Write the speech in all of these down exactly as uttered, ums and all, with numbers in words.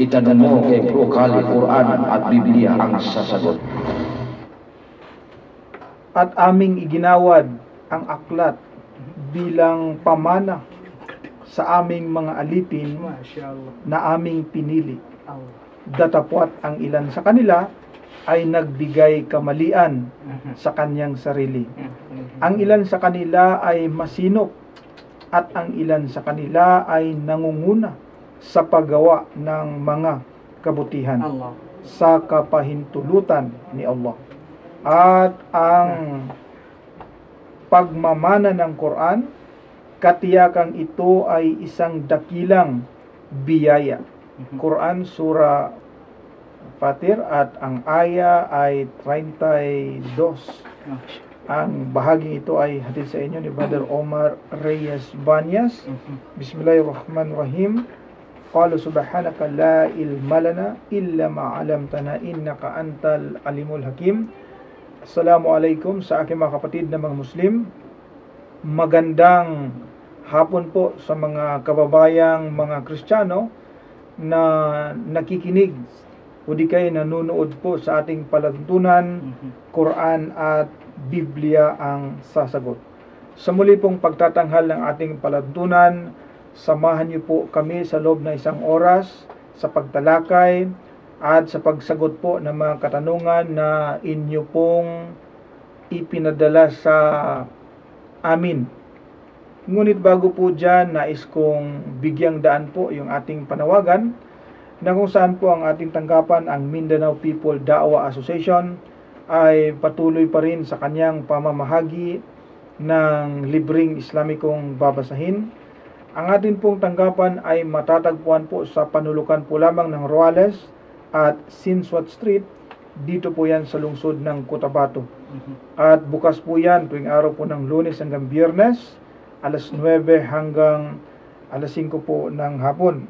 itanong mo kay Bro Kali, Quran at Biblia ang sasagot. At aming iginawad ang aklat bilang pamana sa aming mga alipin na aming pinili. Datapwat ang ilan sa kanila ay nagbigay kamalian sa kanyang sarili. Ang ilan sa kanila ay masinop at ang ilan sa kanila ay nangunguna sa paggawa ng mga kabutihan sa kapahintulutan ni Allah. At ang pagmamana ng Quran, katiyakang ito ay isang dakilang biyaya. Quran Surah Fatir at ang aya ay thirty-two. Ang bahaging ito ay hatid sa inyo ni Brother Omar Reyes Banyas. Bismillahirrahmanirrahim. Qala subhanaka la ilma lana illa ma 'allamtana innaka antal alimul hakim. Assalamualaikum sa aking mga kapatid na mga Muslim. Magandang hapon po sa mga kababayang mga Kristiyano na nakikinig o di kayo nanonood po sa ating palatuntunan, Quran at Biblia ang sasagot. Sa muli pong pagtatanghal ng ating palatuntunan, samahan niyo po kami sa loob ng isang oras sa pagtalakay at sa pagsagot po ng mga katanungan na inyo pong ipinadala sa amin. Ngunit bago po dyan, nais kong bigyang daan po yung ating panawagan na kung saan po ang ating tanggapan, ang Mindanao People Da'wa Association, ay patuloy pa rin sa kanyang pamamahagi ng libreng Islamikong babasahin. Ang ating pong tanggapan ay matatagpuan po sa panulukan po lamang ng Roales at Sinswat Street. Dito po yan sa lungsod ng Cotabato. Mm-hmm. At bukas po yan tuwing araw po ng Lunes hanggang Biyernes, alas nuwebe hanggang alas singko po ng hapon.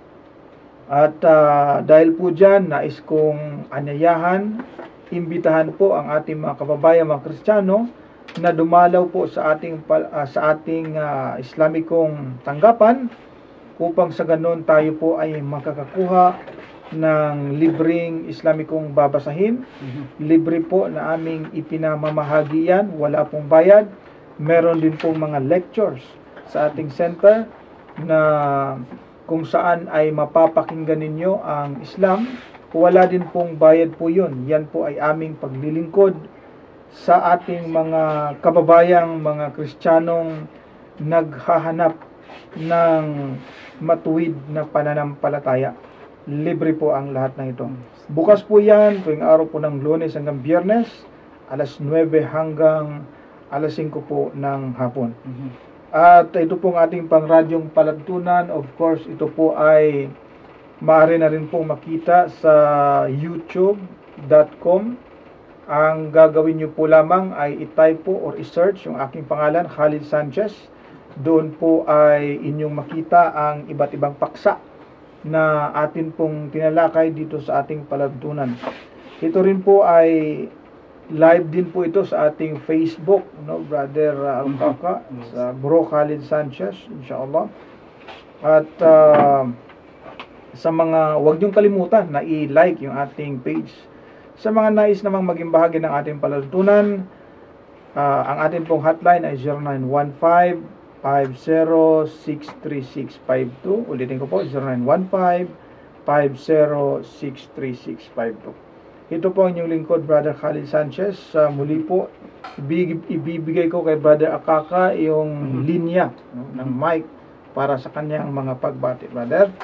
At uh, dahil po dyan, nais kong anyayahan, imbitahan po ang ating mga kababayan, mga Kristiyano, na dumalaw po sa ating, uh, sa ating uh, Islamikong tanggapan upang sa ganon tayo po ay makakakuha ng libreng Islamikong babasahin. Mm-hmm. Libre po na aming ipinamamahagi yan, wala pong bayad. Meron din pong mga lectures sa ating center na kung saan ay mapapakinggan ninyo ang Islam. Wala din pong bayad po yun. Yan po ay aming paglilingkod sa ating mga kababayang mga Kristiyanong naghahanap ng matuwid na pananampalataya. Libre po ang lahat ng ito. Bukas po yan, tuwing araw po ng Lunes hanggang Biyernes, alas nuwebe hanggang alas singko po ng hapon. Mm-hmm. At ito pong ating pangradyong palatuntunan, of course, ito po ay maaari na rin pong makita sa youtube dot com. Ang gagawin nyo po lamang ay i-type po or i-search yung aking pangalan, Khalid Sanchez. Doon po ay inyong makita ang iba't ibang paksa na atin pong tinalakay dito sa ating palatuntunan. Ito rin po ay live din po ito sa ating Facebook, no, Brother uh, Alpaka, sa Bro Khalid Sanchez, inshallah. At uh, sa mga, huwag niyong kalimutan na i-like yung ating page. Sa mga nais namang maging bahagi ng ating palatuntunan, uh, ang ating pong hotline ay zero nine one five, five zero six three six five two. Ulitin ko po, zero nine one five, five zero six three six five two. Ito po ang inyong lingkod, Brother Khalid Sanchez. Uh, muli po, ibibigay ko kay Brother Akaka yung linya, no, ng mic para sa kanyang mga pagbati. Brother?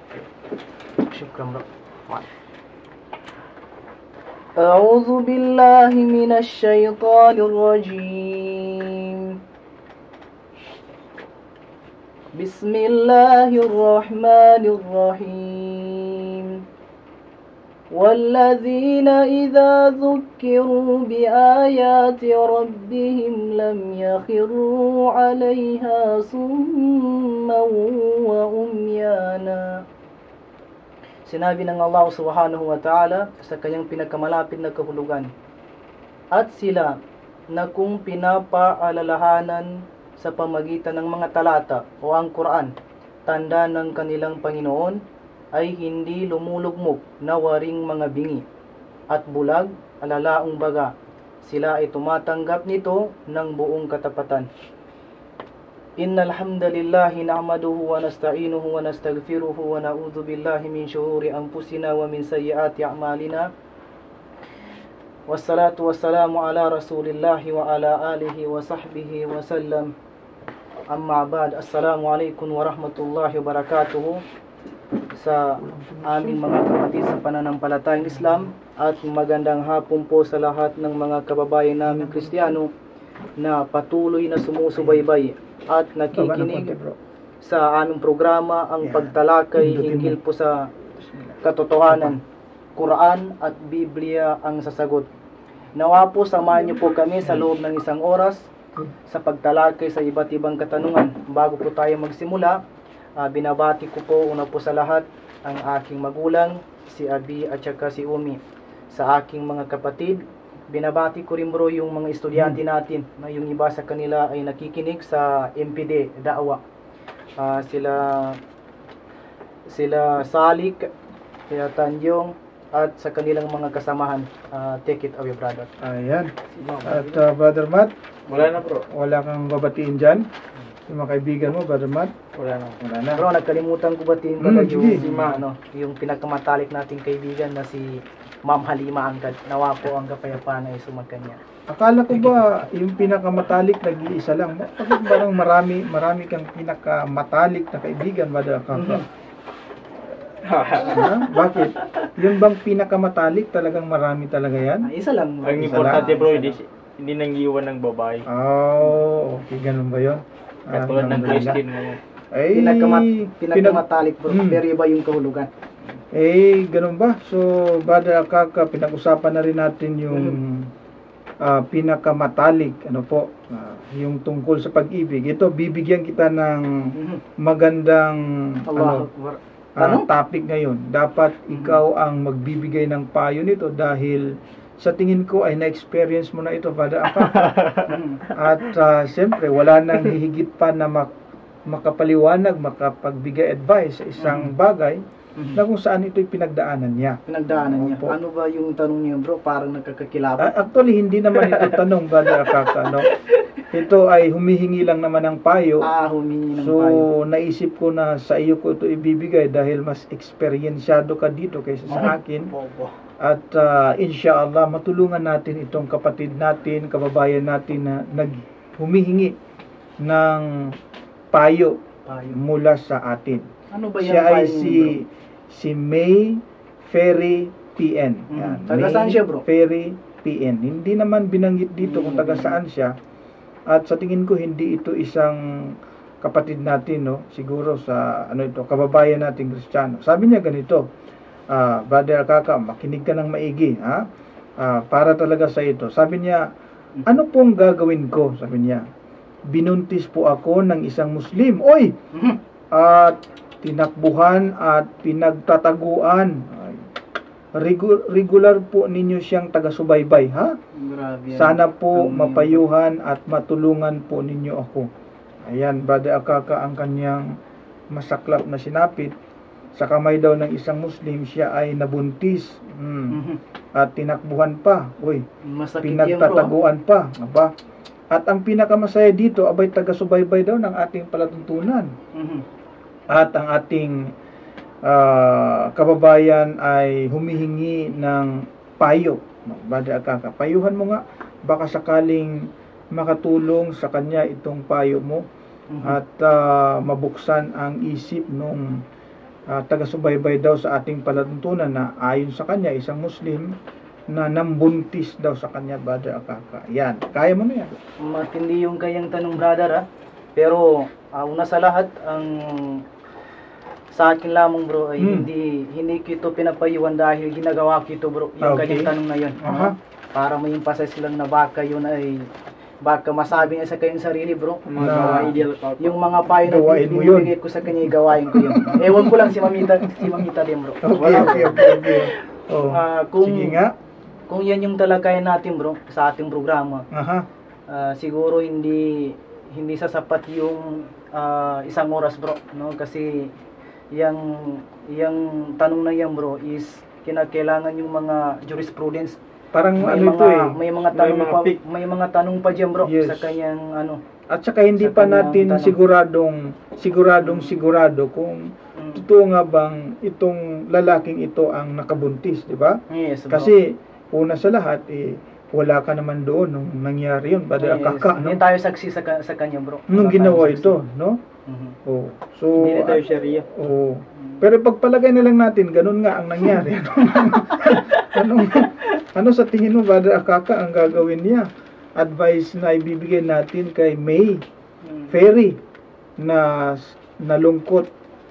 Shukran, bro. أعوذ بالله من الشيطان الرجيم بسم الله الرحمن الرحيم والذين إذا ذكروا بآيات ربهم لم يخروا عليها صما وعميانا. Sinabi ng Allah subhanahu wa ta'ala sa kanyang pinakamalapit na kahulugan, at sila na kung pinapaalalahanan sa pamagitan ng mga talata o ang Quran, tanda ng kanilang Panginoon, ay hindi lumulugmok na waring mga bingi at bulag, alalaong baga. Sila ay tumatanggap nito ng buong katapatan. Innal hamdalillahi nahmaduhu wa nasta'inuhu wa nastaghfiruhu wa na'udzu billahi min shururi anfusina wa min sayyiati a'malina. Wassalatu wassalamu ala rasulillahi wa ala alihi wa sahbihi wa sallam. Amma ba'd. Assalamualaikum warahmatullahi wabarakatuh. Sa aming mga kapatid sa pananampalatayang Islam, at magandang hapon po sa lahat ng mga kababayan namin Kristiyano na patuloy na sumusubaybay at nakikinig sa aming programa, ang pagtalakay hinggil po sa katotohanan. Quran at Biblia ang sasagot. Nawa po samahan niyo po kami sa loob ng isang oras sa pagtalakay sa iba't ibang katanungan. Bago po tayo magsimula, uh, binabati ko po una po sa lahat ang aking magulang, si Abi at saka si Umi. Sa aking mga kapatid, binabati ko rin bro yung mga estudyante natin na yung iba sa kanila ay nakikinig sa M P D Da'wa. Uh, sila sila Salik, sila Tanjong at sa kanilang mga kasamahan. Uh, take it away, brother. Ayan. At uh, Brother Matt, Wala na bro. wala kang babatiin dyan? Yung mga kaibigan mo, Brother Matt? Wala na. Wala na. Bro, nagkalimutan ko batiin Hmm, pala yung, sige. si Ma, ano, yung pinakamatalik nating kaibigan na si Ma'am Halima Angkad. Nawa po ang kapayapaan ay sumakanya. Akala ko ba yung pinakamatalik nag-iisa lang? Bakit parang marami, marami kang pinakamatalik na kaibigan, Brother Kaka? Ha? Bakit? Yung bang pinakamatalik talagang marami talaga yan? Ah, isa lang. bro. Ang Isa importante lang. bro, Isa hindi, lang. hindi nang-iwan ng babae. Oh, okay, ganun ba yun? Ah, Katulad ng alhamdulillah. Christine ngayon. Ay, Pinakamat, pinag- pinakamatalik bro. Hmm. Pero iba yung kahulugan. Eh, ganun ba? So, Brother Kaka, pinag-usapan na rin natin yung ah, pinakamatalik, ano po, ah, yung tungkol sa pag-ibig. Ito, bibigyan kita ng Mhm. magandang Allah ano, Akbar. ah, Tanong? topic ngayon. Dapat ikaw ang magbibigay ng payo nito dahil sa tingin ko ay na-experience mo na ito, Brother Kaka. Mhm. At ah, siyempre, wala nang hihigit pa na mak- makapaliwanag, makapagbigay advice sa isang bagay Mhm. na kung saan ito'y pinagdaanan niya. Pinagdaanan niya. Opo. Ano ba yung tanong niyo bro? Parang nagkakakilabot. Ah, actually, hindi naman ito tanong, Brother Kaka, no? Ito ay humihingi lang naman ng payo. Ah, humingi ng So, payo. naisip ko na sa iyo ko ito ibibigay dahil mas eksperyensyado ka dito kaysa sa akin. Opo. At uh, inshallah, matulungan natin itong kapatid natin, kababayan natin na nag humihingi ng payo Payo. mula sa atin. Ano ba yung Siya ay payo niyo, si si May Ferry P N. Mhm. Yan. Taga May saan siya, bro? Ferry P N. Hindi naman binanggit dito kung Mhm. taga saan siya. At sa tingin ko hindi ito isang kapatid natin, no? Siguro sa ano ito, kababayan nating Kristiyano. Sabi niya ganito, ah, Brother Kaka, makinig ka ng maigi, ha? Ah, para talaga sa ito. Sabi niya, ano pong gagawin ko? Sabi niya, binuntis po ako ng isang Muslim. Oy! Mhm. At tinakbuhan at pinagtataguan. Ay, regu- regular po ninyo siyang taga-subaybay, ha? Grabe yan. Sana po Ang- mapayuhan at matulungan po ninyo ako. Ayan, Brother Akaka, ang kanyang masaklap na sinapit. Sa kamay daw ng isang Muslim, siya ay nabuntis. Hmm. Mhm. At tinakbuhan pa. Uy, Masakit yan bro. pinagtataguan pa. Aba. At ang pinakamasaya dito, abay taga-subaybay daw ng ating palatuntunan. Mhm. At ang ating ah, kababayan ay humihingi ng payo. Brother Akaka, payuhan mo nga, baka sakaling makatulong sa kanya itong payo mo Mhm. at ah, mabuksan ang isip nung ah, taga-subaybay daw sa ating palatuntunan na ayon sa kanya, isang Muslim na nambuntis daw sa kanya, Brother Akaka. Yan, kaya mo na yan. Matindi yung kayang tanong brother, ah. Pero ah, una sa lahat, ang sa akin lamang bro ay Hmm. hindi hindi ko ito pinapayuhan dahil ginagawa ko ito bro, yung Okay. kanyang tanong na yun. Aha. no? Para may emphasis lang na baka yun ay baka masabi niya sa kanyang sarili bro. Mga Na- gawa ideal pa. Yung mga payo na Gawain mo yun. binibigay ko sa kanya, gawain ko yun. Ewan ko lang si Mamita, si Mamita din bro. Okay, okay, okay, okay. Oh, Ah, kung- sige nga. Kung yan yung talakayan natin bro sa ating programa, Aha. ah, siguro hindi hindi sasapat yung ah, isang oras bro, no? Kasi yang yung tanong na yan bro is kinakailangan yung mga jurisprudence. Parang May ano mga ito eh. may mga May tanong mga pa pic. may mga tanong pa diyan bro Yes. sa kanyang ano. At saka hindi Sa pa kanyang natin tanong. siguradong siguradong sigurado kung Mm. totoo nga bang itong lalaking ito ang nakabuntis, di ba? Yes, bro. Kasi una sa lahat eh wala ka naman doon nung nangyari yun, bada Yes. kaka, no? Hindi tayo saksi sa ka- sa kanya bro. Nung Wala ginawa tayong saksi. ito, no? Mhm. Oh. So Hindi na tayo Sharia. oh. Pero pagpalagay na lang natin, ganun nga ang nangyari. ano, ano sa tingin mo, Brother Akaka, ang gagawin niya? Advice na ibibigay natin kay May Mm. Ferry na nalungkot,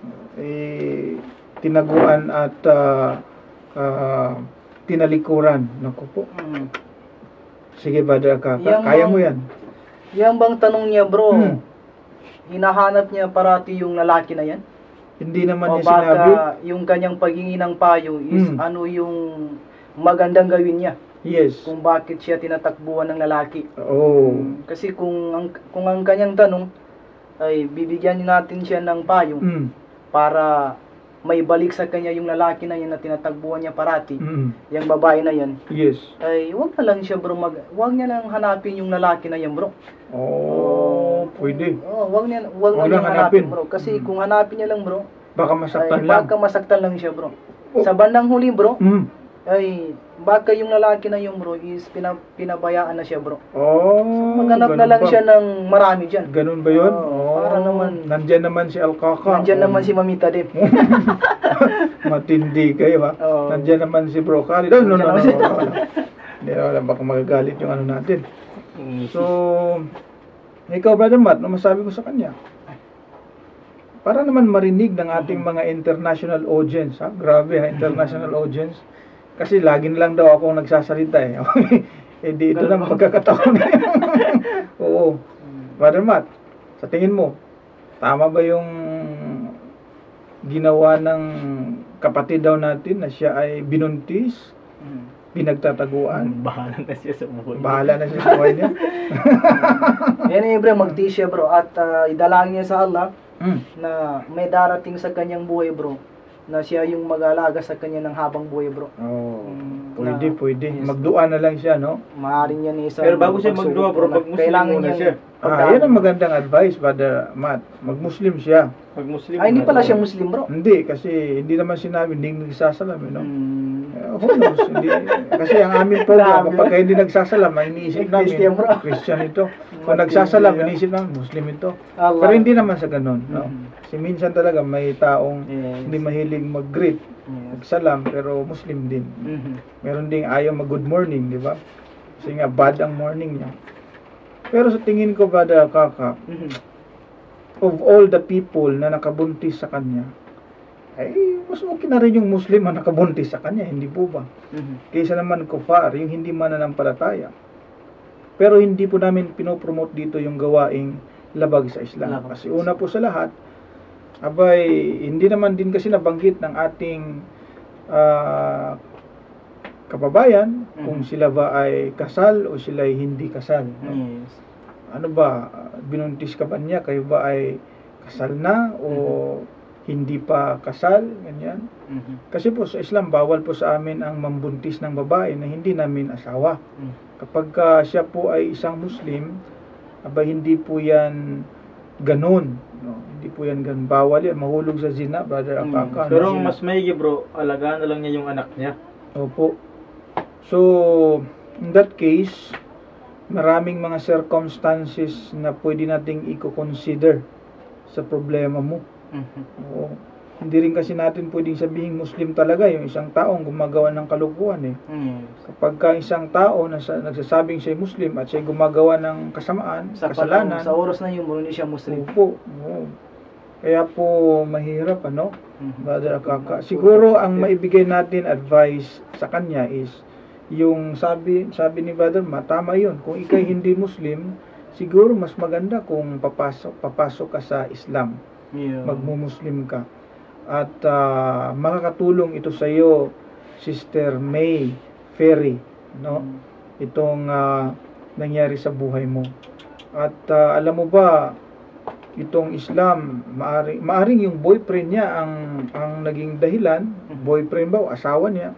eh, tinaguan at ah, ah, tinalikuran. Naku po. Mm. Sige, Brother Akaka, Yang kaya bang- mo yan. Yan bang tanong niya bro? Hmm. Hinahanap niya parati yung lalaki na yan? Hindi naman O niya sinabi. baka yung kanyang paghingi ng payo is Hmm. ano yung magandang gawin niya? Yes. Kung bakit siya tinatakbuhan ng lalaki? Oh. Kasi kung ang kung ang kanyang tanong ay bibigyan natin siya ng payo Mm. para may balik sa kanya yung lalaki na yan na tinatagbuhan niya parati, Mm. yung babae na yan, Yes. ay wag na lang siya bro mag wag niya lang hanapin yung lalaki na yan bro. Oh, pwede. Oh, wag niya wag Wag na lang niya hanapin hanapin. bro kasi Mm. kung hanapin niya lang bro, Baka ay masaktan lang. baka masaktan lang siya bro. Oh. Sa bandang huli bro, Mm. ay baka yung lalaki na yung bro is pina, pinabayaan na siya bro. Oh, Maghanap na ganun lang ba? siya ng marami diyan. Ganun ba yun? Oo, para naman- Nandyan naman si Alkaka. Nandiyan Oh. naman si Mamita din. Matindi kayo ha. Oo. Nandyan naman si Bro Khalid. No, no, no, no. Nandiyan no, naman no. Hindi na wala baka magagalit yung ano natin. Mm. So, ikaw Brother Matt, ano masabi mo sa kanya? Para naman marinig ng ating mga international audience, ha? Grabe ha, international audience. Kasi lagi na lang daw ako nagsasalita eh. Eh di ito lang pagkakataon. Oo. Brother Matt, sa tingin mo, tama ba yung ginawa ng kapatid daw natin na siya ay binuntis, Mm. pinagtataguan? Bahala na siya sa buhay. Bahala na siya sa buhay niya. Yan eh bro, magtiis siya bro at ah, idalangin niya sa Allah Mm. na may darating sa kanyang buhay bro na siya yung mag-aalaga sa kanya ng habang buhay bro. Oh, Mm, pwede, na- pwede. yes. Magdua na lang siya, no? Maaaring yan isa. Pero bago siya magdua, bro, pag Muslim muna siya. Ah, yan ang magandang advice, Brother Matt. Mag-Muslim siya. Pag Muslim. Ay, hindi na pala daw. siya Muslim bro. Hindi, kasi hindi naman sinabi, hindi nagsasalam, eh, no? Mm. Eh, who knows? Hindi, kasi ang aming program, Grabe. kapag hindi nagsasalam, ay iniisip namin, Christian, bro. Christian ito. Kung Matindi nagsasalam, yan. iniisip namin, Muslim ito. Allah. Pero hindi naman sa ganun, no? Mhm. Kasi minsan talaga may taong Yes. hindi mahilig mag-greet, Yes. magsalam, pero Muslim din. Mhm. Meron ding ayaw mag-good morning, di ba? Kasi nga, bad ang morning niya. Pero sa tingin ko, Brother Kaka, Mhm. of all the people na nakabuntis sa kanya, ay mas okay na rin yung Muslim na nakabuntis sa kanya, hindi po ba? Mhm. Kaysa naman kufar, yung hindi mananampalataya. Pero hindi po namin pinopromote dito yung gawaing labag sa Islam. Labag Kasi sa una po sa lahat, abay, hindi naman din kasi nabanggit ng ating ah, kababayan kung Mhm. sila ba ay kasal o sila ay hindi kasal. no? Yes. Ano ba, binuntis ka ba niya, kayo ba ay kasal na o hindi pa kasal, ganyan. Mhm. Kasi po sa Islam, bawal po sa amin ang mambuntis ng babae na hindi namin asawa. Mhm. Kapag ka siya po ay isang Muslim, aba hindi po yan ganun. No? Hindi po yan ganun. Bawal yan. Mahulog sa zina, Brother Mm. Akaka. no? Pero ang mas maigi bro, alagaan na lang niya yung anak niya. Opo. So, in that case, maraming mga circumstances na pwede nating i-consider sa problema mo. Mhm. Oo. Hindi rin kasi natin pwedeng sabihin Muslim talaga yung isang taong gumagawa ng kalukuhan eh. Yes. Kapag ka isang tao na sa, nagsasabing siya Muslim at siya gumagawa ng kasamaan, Sa panahon, kasalanan, sa oras na yun, bro, hindi siya Muslim. opo, oo. Kaya po mahirap ano, Mhm. Brother Akaka. Siguro ang maibigay natin advice sa kanya is yung sabi sabi ni Brother Ma, tama yun. Kung ikay hindi Muslim, siguro mas maganda kung papasok papasok ka sa Islam, Yeah. magmu-Muslim ka. At ah, makakatulong ito sa iyo, Sister May Ferry, no? Mhm. Itong ah, nangyari sa buhay mo. At ah, alam mo ba, itong Islam, maari, maaring yung boyfriend niya ang ang naging dahilan, boyfriend ba o asawa niya,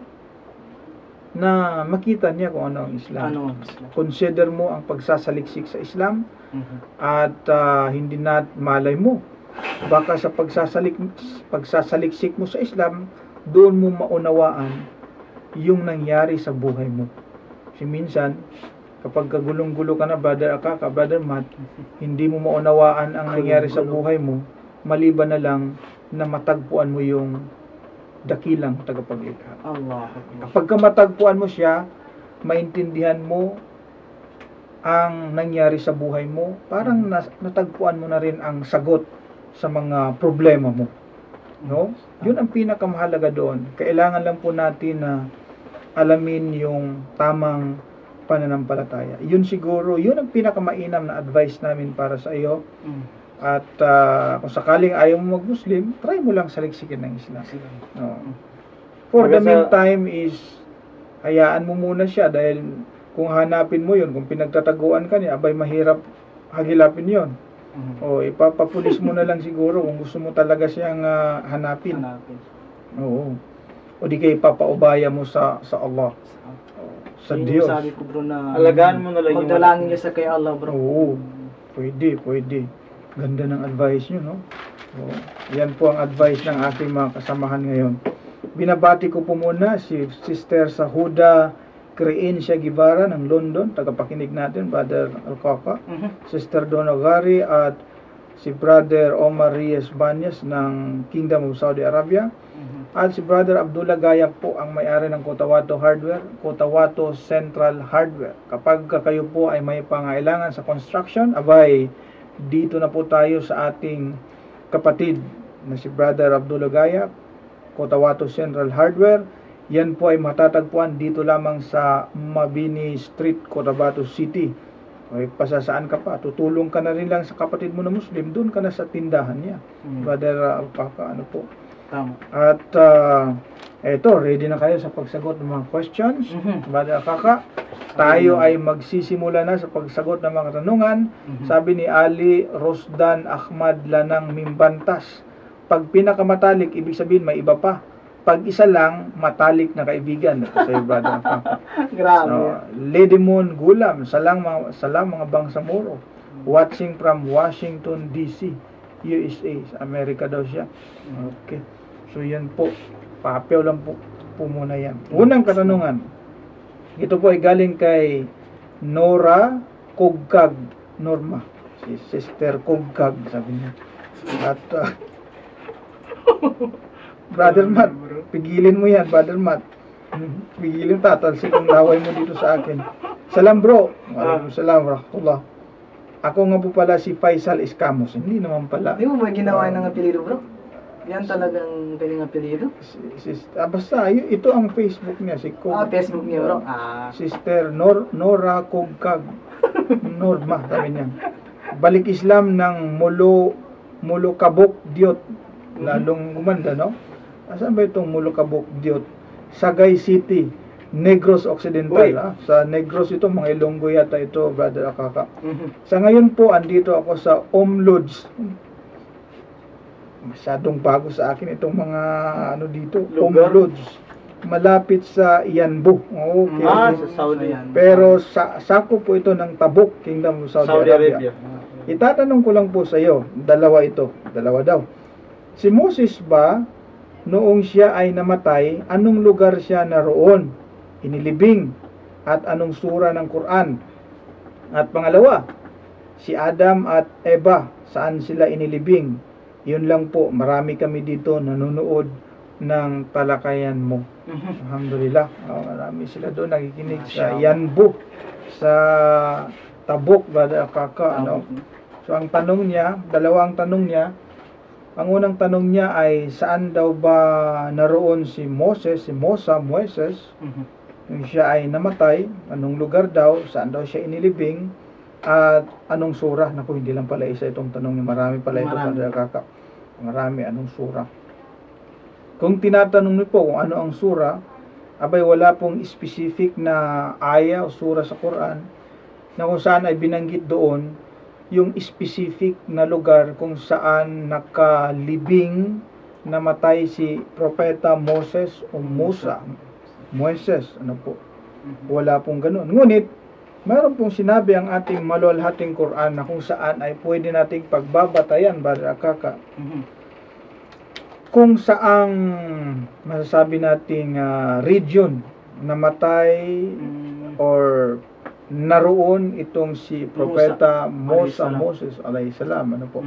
na makita niya kung ano ang Islam. Ano ang Islam? Consider mo ang pagsasaliksik sa Islam Mhm. at ah, hindi na malay mo. Baka sa pagsasalik, pagsasaliksik mo sa Islam, doon mo maunawaan yung nangyari sa buhay mo. Kasi minsan, kapag kagulong-gulo ka na, brother Akaka, brother Matt, hindi mo maunawaan ang nangyari sa buhay mo, maliban na lang na matagpuan mo yung dakilang tagapaglikha. Allah Akbar. Kapag ka matagpuan mo siya, maintindihan mo ang nangyari sa buhay mo, parang nas, natagpuan mo na rin ang sagot sa mga problema mo. No? Yun ang pinakamahalaga doon. Kailangan lang po natin na alamin yung tamang pananampalataya. Yun siguro, yun ang pinakamainam na advice namin para sa iyo. Mm. At ah, kung sakaling ayaw mo mag-Muslim, try mo lang saliksikin ng Islam. Sige. No. For the Baga sa- meantime is, hayaan mo muna siya dahil kung hanapin mo yun, kung pinagtataguan ka niya, abay mahirap hagilapin yun. Mhm. O ipapapulis mo na lang siguro kung gusto mo talaga siyang ah, hanapin. Hanapin. Oo. O di kayo ipapaubaya mo sa sa Allah, sa Yun yung Diyos. sabi ko bro na Alagaan mo na lang yung magdalangin anak niya sa kay Allah bro. Oo. Pwede, pwede. Ganda ng advice nyo, no? Oo. Yan po ang advice ng aking mga kasamahan ngayon. Binabati ko po muna si Sister Sahuda Creencia Guevara ng London, tagapakinig natin, Brother Alcoca, Mhm. Sister Donogari at si Brother Omar Reyes Banyas ng Kingdom of Saudi Arabia, Mhm. at si Brother Abdullah Gayak po ang may-ari ng Cotawato Hardware, Cotawato Central Hardware. Kapag kayo po ay may pangailangan sa construction, abay, dito na po tayo sa ating kapatid na si Brother Abdullah Gayak, Cotawato Central Hardware. Yan po ay matatagpuan dito lamang sa Mabini Street, Cotabato City. Okay, pasasaan ka pa, tutulong ka na rin lang sa kapatid mo na Muslim, doon ka na sa tindahan niya. Mhm. Brother Alpaca, ano po. Tama. At uh, eto, ready na kayo sa pagsagot ng mga questions. Mhm. Brother Alpaca, tayo ay magsisimula na sa pagsagot ng mga tanungan. Mhm. Sabi ni Ali Rosdan Ahmad Lanang Mimbantas, pag pinakamatalik, ibig sabihin may iba pa. Pag isa lang, matalik na kaibigan. Ito sa'yo, Brother Alpaca. Grabe. No, Lady Moon Gulam, salang mga, salang mga Bangsamoro, watching from Washington D C, U S A, sa Amerika daw siya. Okay. So yan po, papew lang po, po muna yan. Unang katanungan, ito po ay galing kay Nora Kugkag Norma, si Sister Kugkag, sabi niya. At uh, Brother Matt, pigilin mo yan, Brother Matt. Hmm, Pigilin, tatalsik ang laway mo dito sa akin. Salam bro. Waalaikum salam warahmatullah. Ako nga po pala si Faisal Escamos. Hindi naman pala. Di mo ba ginawa ng apelido bro? Yan talagang kanyang apelido? Si, si, ah, basta, y- ito ang Facebook niya. Si Kog, Ah, Facebook niya bro. Ah. Sister Nor, Nora Kogkag. Norma, sabi niya. Balik Islam ng Mulo, Mulo Kabok Diot. Lalong gumanda, no? Asan ba itong Mulo Kabok Diot? Sagay City, Negros Occidental. Uy. Ah. Sa Negros ito, mga Ilonggo yata ito, Brother Akaka. Mhm. Sa ngayon po, andito ako sa Om Lodge. Masyadong bago sa akin itong mga ano dito, Om Lugar? Lodge. Malapit sa Yanbu. Okay. Ah, okay. sa Saudi. Ayan. Pero sa sako po ito ng Tabuk, Kingdom of Saudi, Saudi Arabia. Arabia. Itatanong ko lang po sa iyo, dalawa ito, dalawa daw. Si Moses ba, noong siya ay namatay, anong lugar siya naroon? Inilibing. At anong sura ng Quran? At pangalawa, si Adam at Eva, saan sila inilibing? Yun lang po, marami kami dito nanonood ng talakayan mo. Mhm. Alhamdulillah, oh, marami sila doon nakikinig sa Masya Yanbu, sa Tabuk, Brother Akaka, ano? So ang tanong niya, dalawang tanong niya. Ang unang tanong niya ay saan daw ba naroon si Moses, si Mosa, Moises, Mhm. nung siya ay namatay, anong lugar daw, saan daw siya inilibing, at anong sura. Naku, hindi lang pala isa itong tanong niya, marami pala ito, Marami. Brother Akaka. Marami, anong sura. Kung tinatanong niyo po kung ano ang sura, abay wala pong specific na aya o sura sa Quran na kung saan ay binanggit doon yung specific na lugar kung saan nakalibing, namatay si Propeta Moses o Musa. Moises, ano po. Wala pong ganun. Ngunit, mayroon pong sinabi ang ating maluwalhating Quran na kung saan ay pwede nating pagbabatayan, Brother Akaka. Kung saang masasabi nating uh, region namatay or naroon itong si Propeta Musa, Moses alayhi salam, ano po.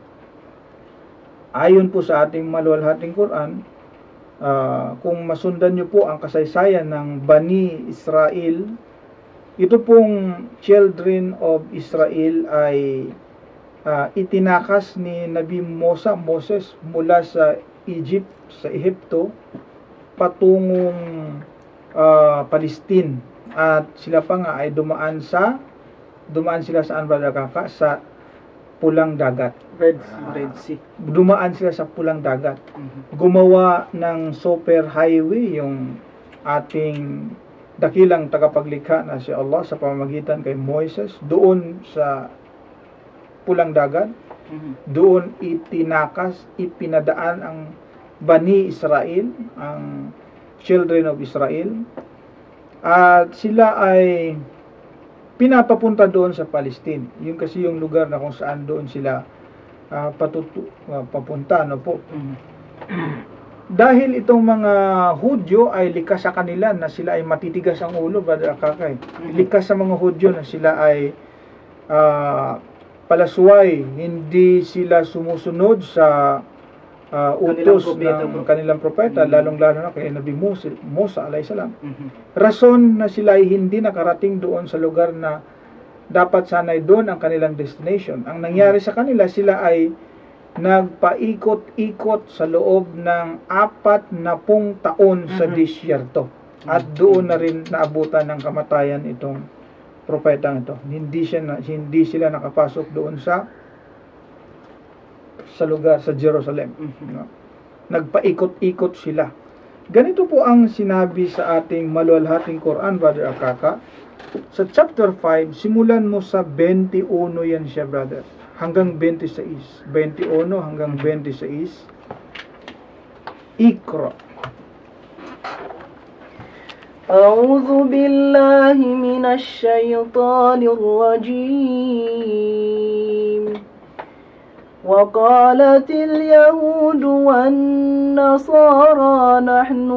Ayon po sa ating maluwalhating Quran, uh, kung masundan niyo po ang kasaysayan ng Bani Israel, ito pong children of Israel ay uh, itinakas ni Nabi Musa, Moses mula sa Egypt, sa Ehipto, patungong uh, Palestine. At sila pa nga ay dumaan sa, dumaan sila saan, Brother Kaka? Sa Pulang Dagat. Red Sea. Red Sea. Dumaan sila sa Pulang Dagat. Gumawa ng super highway yung ating dakilang tagapaglikha na si Allah sa pamamagitan kay Moises doon sa Pulang Dagat. Doon itinakas, ipinadaan ang Bani Israel, ang children of Israel, at sila ay pinapapunta doon sa Palestine. Yun kasi yung lugar na kung saan doon sila uh, patutu, uh, papunta, no po. Dahil itong mga Hudyo ay likas sa kanila na sila ay matitigas ang ulo, Brother Akakay. Likas sa mga Hudyo na sila ay uh, palasway, hindi sila sumusunod sa uh, utos ng kanilang propeta, mm-hmm. lalong-lalo na kay Nabi Musa, Musa alayhi salam. Mm-hmm. Rason na sila ay hindi nakarating doon sa lugar na dapat sanay doon ang kanilang destination. Ang nangyari mm-hmm. sa kanila, sila ay nagpaikot-ikot sa loob ng apat na pung taon mm-hmm. sa disyerto. At doon na rin naabutan ng kamatayan itong propetang ito. Hindi siya na, hindi sila nakapasok doon sa sa lugar sa Jerusalem. Mm-hmm. No? Nagpaikot-ikot sila. Ganito po ang sinabi sa ating maluwalhating Quran, Brother Akaka. Sa chapter five, simulan mo sa twenty-one yan siya, brother. Hanggang twenty-six. twenty-one hanggang twenty-six. Ikra. أعوذ بالله من الشيطان الرجيم وقالت اليهود والنصارى نحن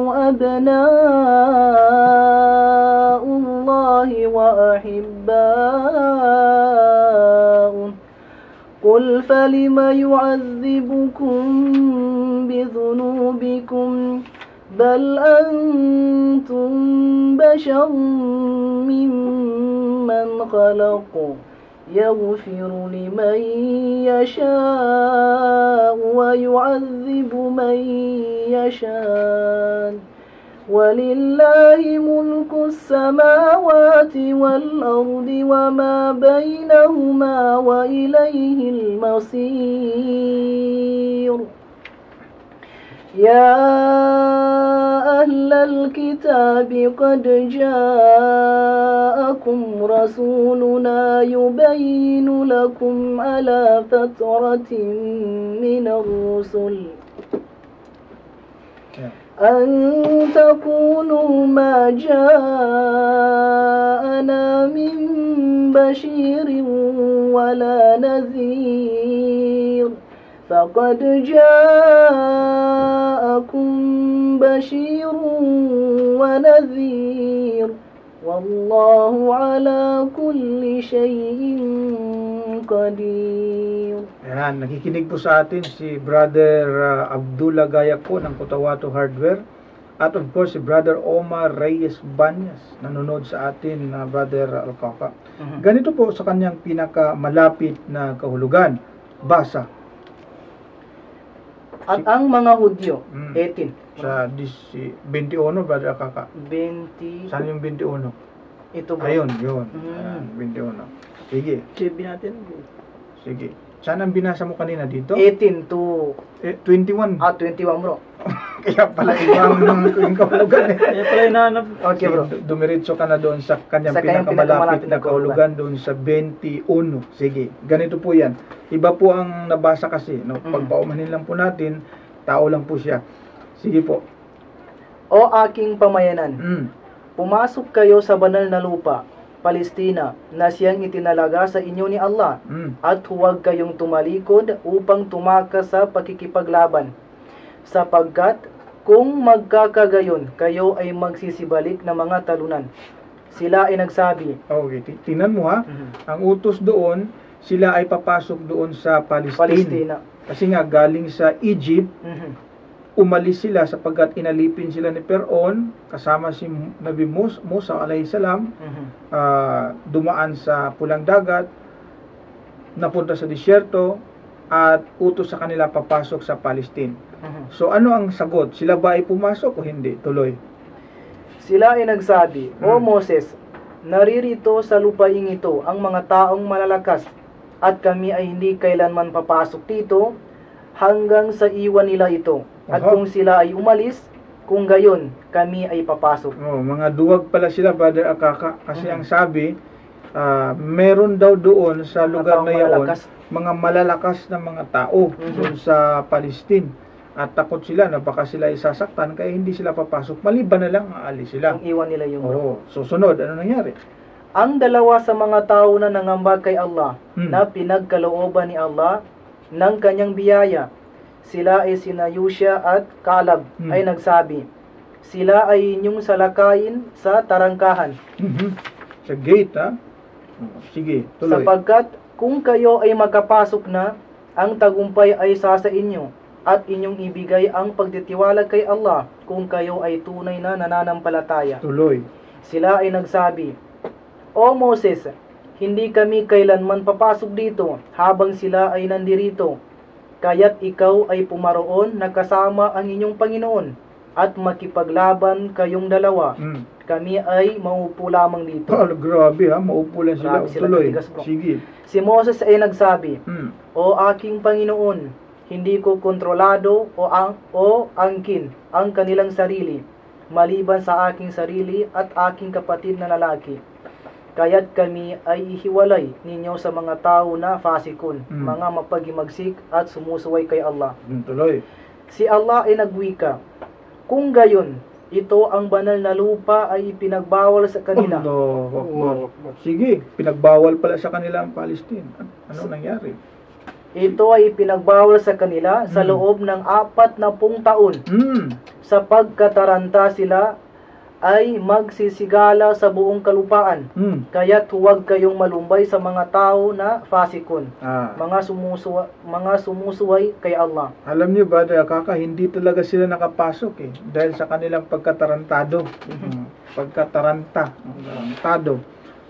أبناء الله وأحباؤه قل فلم يعذبكم بذنوبكم بل أنتم بشر ممن خلق يغفر لمن يشاء ويعذب من يشاء ولله ملك السماوات والأرض وما بينهما وإليه المصير يا أهل الكتاب قد جاءكم رسولنا يبين لكم على فترة من الرسل أن تقولوا ما جاءنا من بشير ولا نذير فقد جاءكم بشير ونذير والله على كل شيء قدير. Ayan, nakikinig po sa atin si Brother uh, Abdullah Gayak po ng Cotabato Hardware, at of course si Brother Omar Reyes Banyas nanonood sa atin na uh, Brother Alcaca. Uh-huh. Ganito po sa kanyang pinakamalapit na kahulugan. Basa. At ang mga Hudyo, mm, eighteen. Sa twenty-one, Brother Akaka. twenty. Saan yung twenty-one? Ito ba? Ayun, yun. Mm. Ayan, twenty-one. Sige. Chebi natin. Sige. Saan ang binasa mo kanina dito? eighteen to Eh, twenty-one. ah, twenty-one bro. Kaya pala ibang yung kahulugan eh. Kaya pala hinahanap. Okay bro. Du- Dumiretso ka na doon sa kanyang Sa kanyang pinakamalapit pinakamalapit na na kahulugan doon sa twenty-one. Sige, ganito po yan. Iba po ang nabasa kasi. No? Mhm. Pagpaumanin lang po natin, tao lang po siya. Sige po. O aking pamayanan, Mm. pumasok kayo sa banal na lupa, Palestina, na siyang itinalaga sa inyo ni Allah, Mm. at huwag kayong tumalikod upang tumakas sa pakikipaglaban, sapagkat kung magkakagayon, kayo ay magsisibalik na mga talunan. Sila ay nagsabi, Okay, ti- tingnan mo ha. Mhm. Ang utos doon, sila ay papasok doon sa Palestine. Palestina. Kasi nga galing sa Egypt, Mhm. umalis sila sapagkat inalipin sila ni Pharaoh kasama si Nabi Mus- Musa alayhi salam, Mhm. ah, dumaan sa pulang dagat, napunta sa disyerto, at utos sa kanila papasok sa Palestine. Mhm. So ano ang sagot? Sila ba ay pumasok o hindi? Tuloy. Sila ay nagsabi, O Hmm. Moses, naririto sa lupaing ito ang mga taong malalakas, at kami ay hindi kailanman papasok dito hanggang sa iwan nila ito. At Aha. kung sila ay umalis, kung gayon, kami ay papasok. Oh, mga duwag pala sila, Brother Akaka, kasi Mhm. ang sabi, ah, meron daw doon sa Mga lugar taong na yaon, malalakas. mga malalakas na mga tao Mhm. doon sa Palestine. At takot sila na baka sila isasaktan, kaya hindi sila papasok. Maliban na lang, aalis sila. Kung iwan nila yung Oo, susunod, ano nangyari? Ang dalawa sa mga tao na nangamba kay Allah, Hmm. na pinagkalooban ni Allah ng kanyang biyaya, sila ay sina Yusha at Caleb, Hmm. ay nagsabi, sila ay inyong salakayin sa tarangkahan, Mhm. Sa gate, ha? Oh, sige, tuloy. sapagkat kung kayo ay makapasok na, ang tagumpay ay sa sa inyo, at inyong ibigay ang pagtitiwala kay Allah kung kayo ay tunay na nananampalataya. Tuloy. Sila ay nagsabi, O Moses, hindi kami kailanman papasok dito habang sila ay nandirito. Kaya't ikaw ay pumaroon na kasama ang inyong Panginoon at makipaglaban kayong dalawa. Mm. Kami ay maupo lamang dito. Oh, grabe ha, maupo lang sila. Grabe sila Tuloy. katigas, bro. Sige. Si Moses ay nagsabi, Mm. O aking Panginoon, hindi ko kontrolado o ang o angkin ang kanilang sarili, maliban sa aking sarili at aking kapatid na lalaki. Kaya't kami ay ihiwalay ninyo sa mga tao na fasikun, Mm. mga mapagimagsik at sumusuway kay Allah. Mm, tuloy. Si Allah ay nagwika, kung gayon, ito ang banal na lupa ay ipinagbawal sa kanila. Allahu Akbar. Sige, pinagbawal pala sa kanila ang Palestine. An- Ano nangyari? Ito ay ipinagbawal sa kanila sa Mm. loob ng apat na pung taon. Mm. Sa pagkataranta sila ay magsisigala sa buong kalupaan. Mm. Kaya't huwag kayong malumbay sa mga tao na fasikun, Ah. mga sumusuwa, mga sumusuway kay Allah. Alam niyo ba, Brother Kaka, hindi talaga sila nakapasok eh. Dahil sa kanilang pagkatarantado. Mm, Pagkataranta. Tarantado.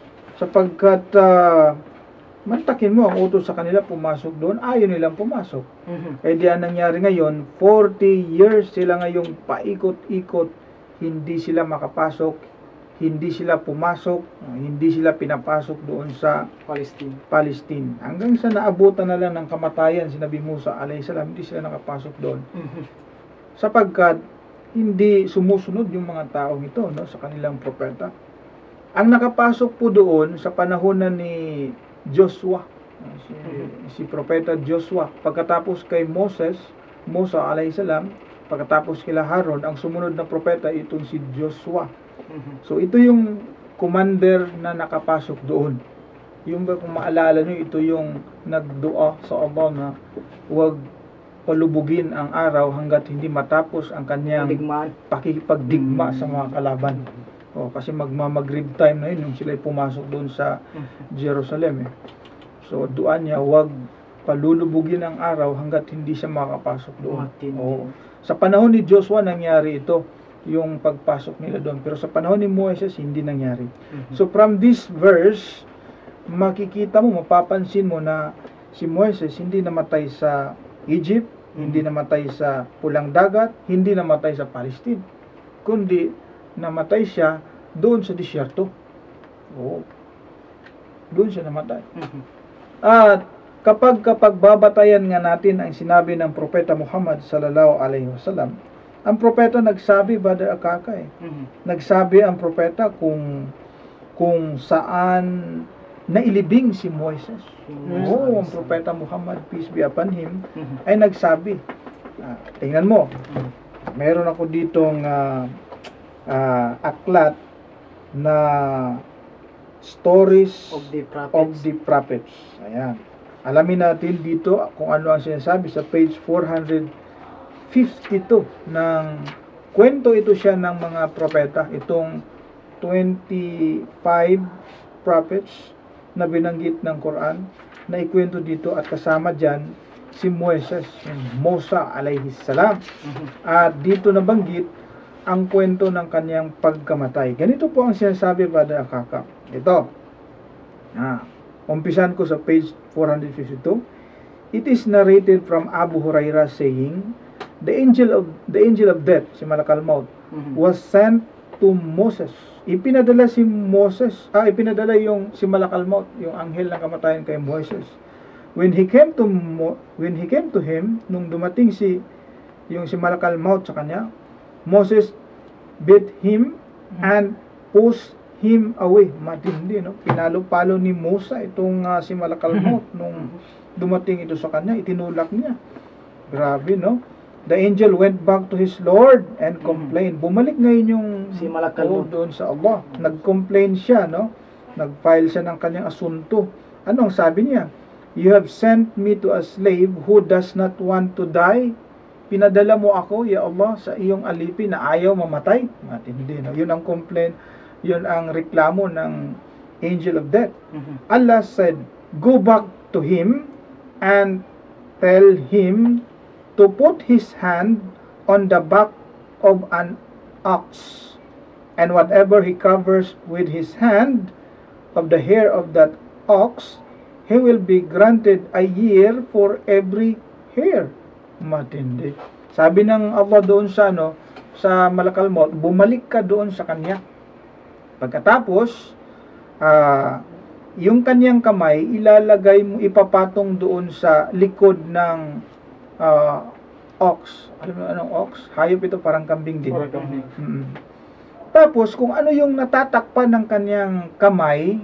Sapagkat uh, mantakin mo ang utos sa kanila pumasok doon, ayaw nilang pumasok. Mhm. Eh di ang nangyari ngayon, forty years sila ngayong paikot-ikot, hindi sila makapasok, hindi sila pumasok, hindi sila pinapasok doon sa Palestine. Palestine. Hanggang sa naabutan na lang ng kamatayan si Nabi Musa alayhi salam, hindi sila nakapasok doon. Mhm. Sapagkat hindi sumusunod yung mga taong ito, no, sa kanilang propeta. Ang nakapasok po doon sa panahon na ni Joshua, si, si propeta Joshua, pagkatapos kay Moses, Musa alayhi salam, pagkatapos kila Haron, ang sumunod na propeta itong si Joshua. Mhm. So ito yung commander na nakapasok doon. Yung ba kung maalala nyo, ito yung nagdua sa Allah na huwag palubugin ang araw hanggat hindi matapos ang kanyang Digmaan. pakikipagdigma sa mga kalaban. O, kasi magmamagrib time na yun, yung sila pumasok doon sa Jerusalem. Eh. So duan niya, huwag palulubugin ang araw hanggat hindi siya makapasok doon. Matindi. O, sa panahon ni Joshua nangyari ito, yung pagpasok nila doon. Pero sa panahon ni Moses, hindi nangyari. Mhm. So from this verse, makikita mo, mapapansin mo na si Moses hindi namatay sa Egypt, hindi namatay sa Pulang Dagat, hindi namatay sa Palestine, kundi namatay siya doon sa disyerto. Oo. Doon siya namatay. Mhm. At kapag kapag babatayan nga natin ang sinabi ng propeta Muhammad sallallahu alaihi wasallam, ang propeta nagsabi, Brother Akaka, eh. Mhm. Nagsabi ang propeta kung kung saan nailibing si Moises. Moises. Oo, ang propeta Muhammad, peace be upon him, Mhm. ay nagsabi. Ah, tingnan mo, Mhm. meron ako ditong ah, ah, aklat na stories Of the of prophets. the prophets. Ayan. Alamin natin dito kung ano ang sinasabi sa page four fifty-two ng kwento ito siya ng mga propeta. Itong twenty-five prophets na binanggit ng Quran na ikwento dito at kasama dyan si Moises, yung Musa alayhi salam. Mhm. At dito nabanggit ang kwento ng kanyang pagkamatay. Ganito po ang sinasabi, Brother Akaka. Ito. Ah, umpisan ko sa page four fifty-two. It is narrated from Abu Hurairah saying, the angel of the angel of death, si Malakal Maut, Mhm. was sent to Moses. Ipinadala si Moses, ah, ipinadala yung si Malakal Maut, yung anghel ng kamatayan kay Moses. When he came to Mo, when he came to him, nung dumating si yung si Malakal Maut sa kanya, Moses beat him and pushed him away. Matindi, no? Pinalo-palo ni Musa itong uh, si Malakal Maut nung dumating ito sa kanya, itinulak niya. Grabe, no? The angel went back to his Lord and complained. Bumalik ngayon yung Si Malakal oh, Maut. doon sa Allah. Nag-complain siya, no? Nag-file siya ng kanyang asunto. Anong sabi niya? You have sent me to a slave who does not want to die. Pinadala mo ako, ya Allah, sa iyong alipin na ayaw mamatay. Matindi, no? Yun ang complaint, yun ang reklamo ng angel of death. Mhm. Allah said, go back to him and tell him to put his hand on the back of an ox, and whatever he covers with his hand of the hair of that ox, he will be granted a year for every hair. Matindi. Sabi ng Allah doon sa ano, sa Malakal Maut, bumalik ka doon sa kanya. Pagkatapos, ah, yung kanyang kamay, ilalagay mo, ipapatong doon sa likod ng ah, ox. Alam mo anong ox? Hayop ito, parang kambing din. Parang kambing. Mm. Tapos, kung ano yung natatakpan ng kanyang kamay,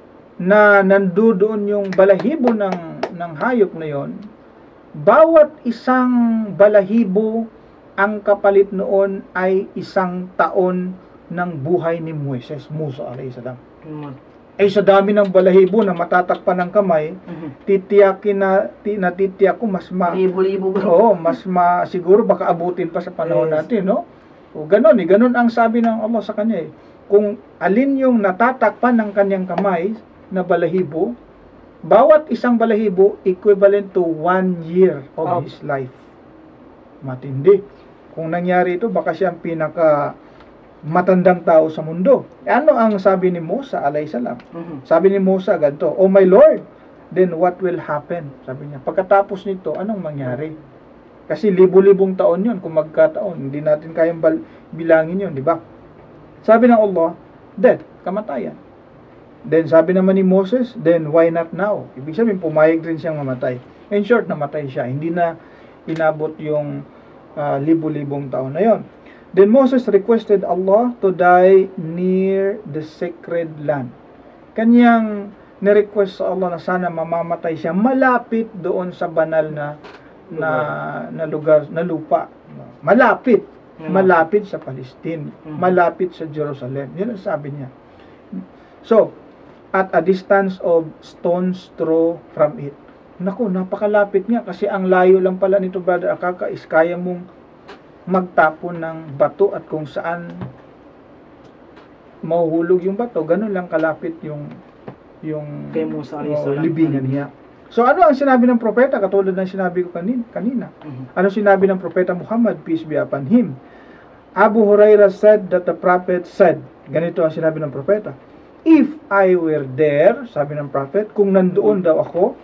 na nandoon yung balahibo ng, ng hayop na yon, bawat isang balahibo, ang kapalit noon ay isang taon ng buhay ni Moises, Musa alayhi salam. Mhm. Ay sa dami ng balahibo na matatakpan ng kamay, Mhm. titiyakin na, ti, natitiyak ko mas ma... Libo-libo bro. Oo, mas ma, siguro baka abutin pa sa panahon Yes. natin, no? O ganon eh, ganon ang sabi ng Allah sa kanya eh. Kung alin yung natatakpan ng kanyang kamay na balahibo, bawat isang balahibo equivalent to one year of Oh. his life. Matindi. Kung nangyari ito, baka siya ang pinaka matandang tao sa mundo. E ano ang sabi ni Musa alayhi salam? Mhm. Sabi ni Musa ganito, "Oh my Lord, then what will happen?" Sabi niya, pagkatapos nito, anong mangyari? Kasi libo-libong taon yun kung magkataon. Hindi natin kayang bal- bilangin yun, di ba? Sabi ng Allah, death, kamatayan. Then sabi naman ni Moses, then why not now? Ibig sabihin, pumayag rin siyang mamatay. In short, namatay siya. Hindi na inabot yung ah, libo-libong taon na yon. Then Moses requested Allah to die near the sacred land. Kanyang ni-request sa Allah na sana mamamatay siya malapit doon sa banal na na, na lugar, na lupa. Malapit. Malapit sa Palestine. Mhm. Malapit sa Jerusalem. Yun ang sabi niya. So, at a distance of stone's throw from it. Naku, napakalapit nga kasi ang layo lang pala nito, Brother Akaka, is kaya mong magtapon ng bato at kung saan mahuhulog yung bato, ganun lang kalapit yung yung Kay Musa alayhi oh, salam. libingan niya. So ano ang sinabi ng propeta katulad ng sinabi ko kanina? kanina? Mhm. Ano sinabi ng propeta Muhammad, peace be upon him? Abu Hurairah said that the prophet said, ganito ang sinabi ng propeta, if I were there, sabi ng prophet, kung nandoon daw ako,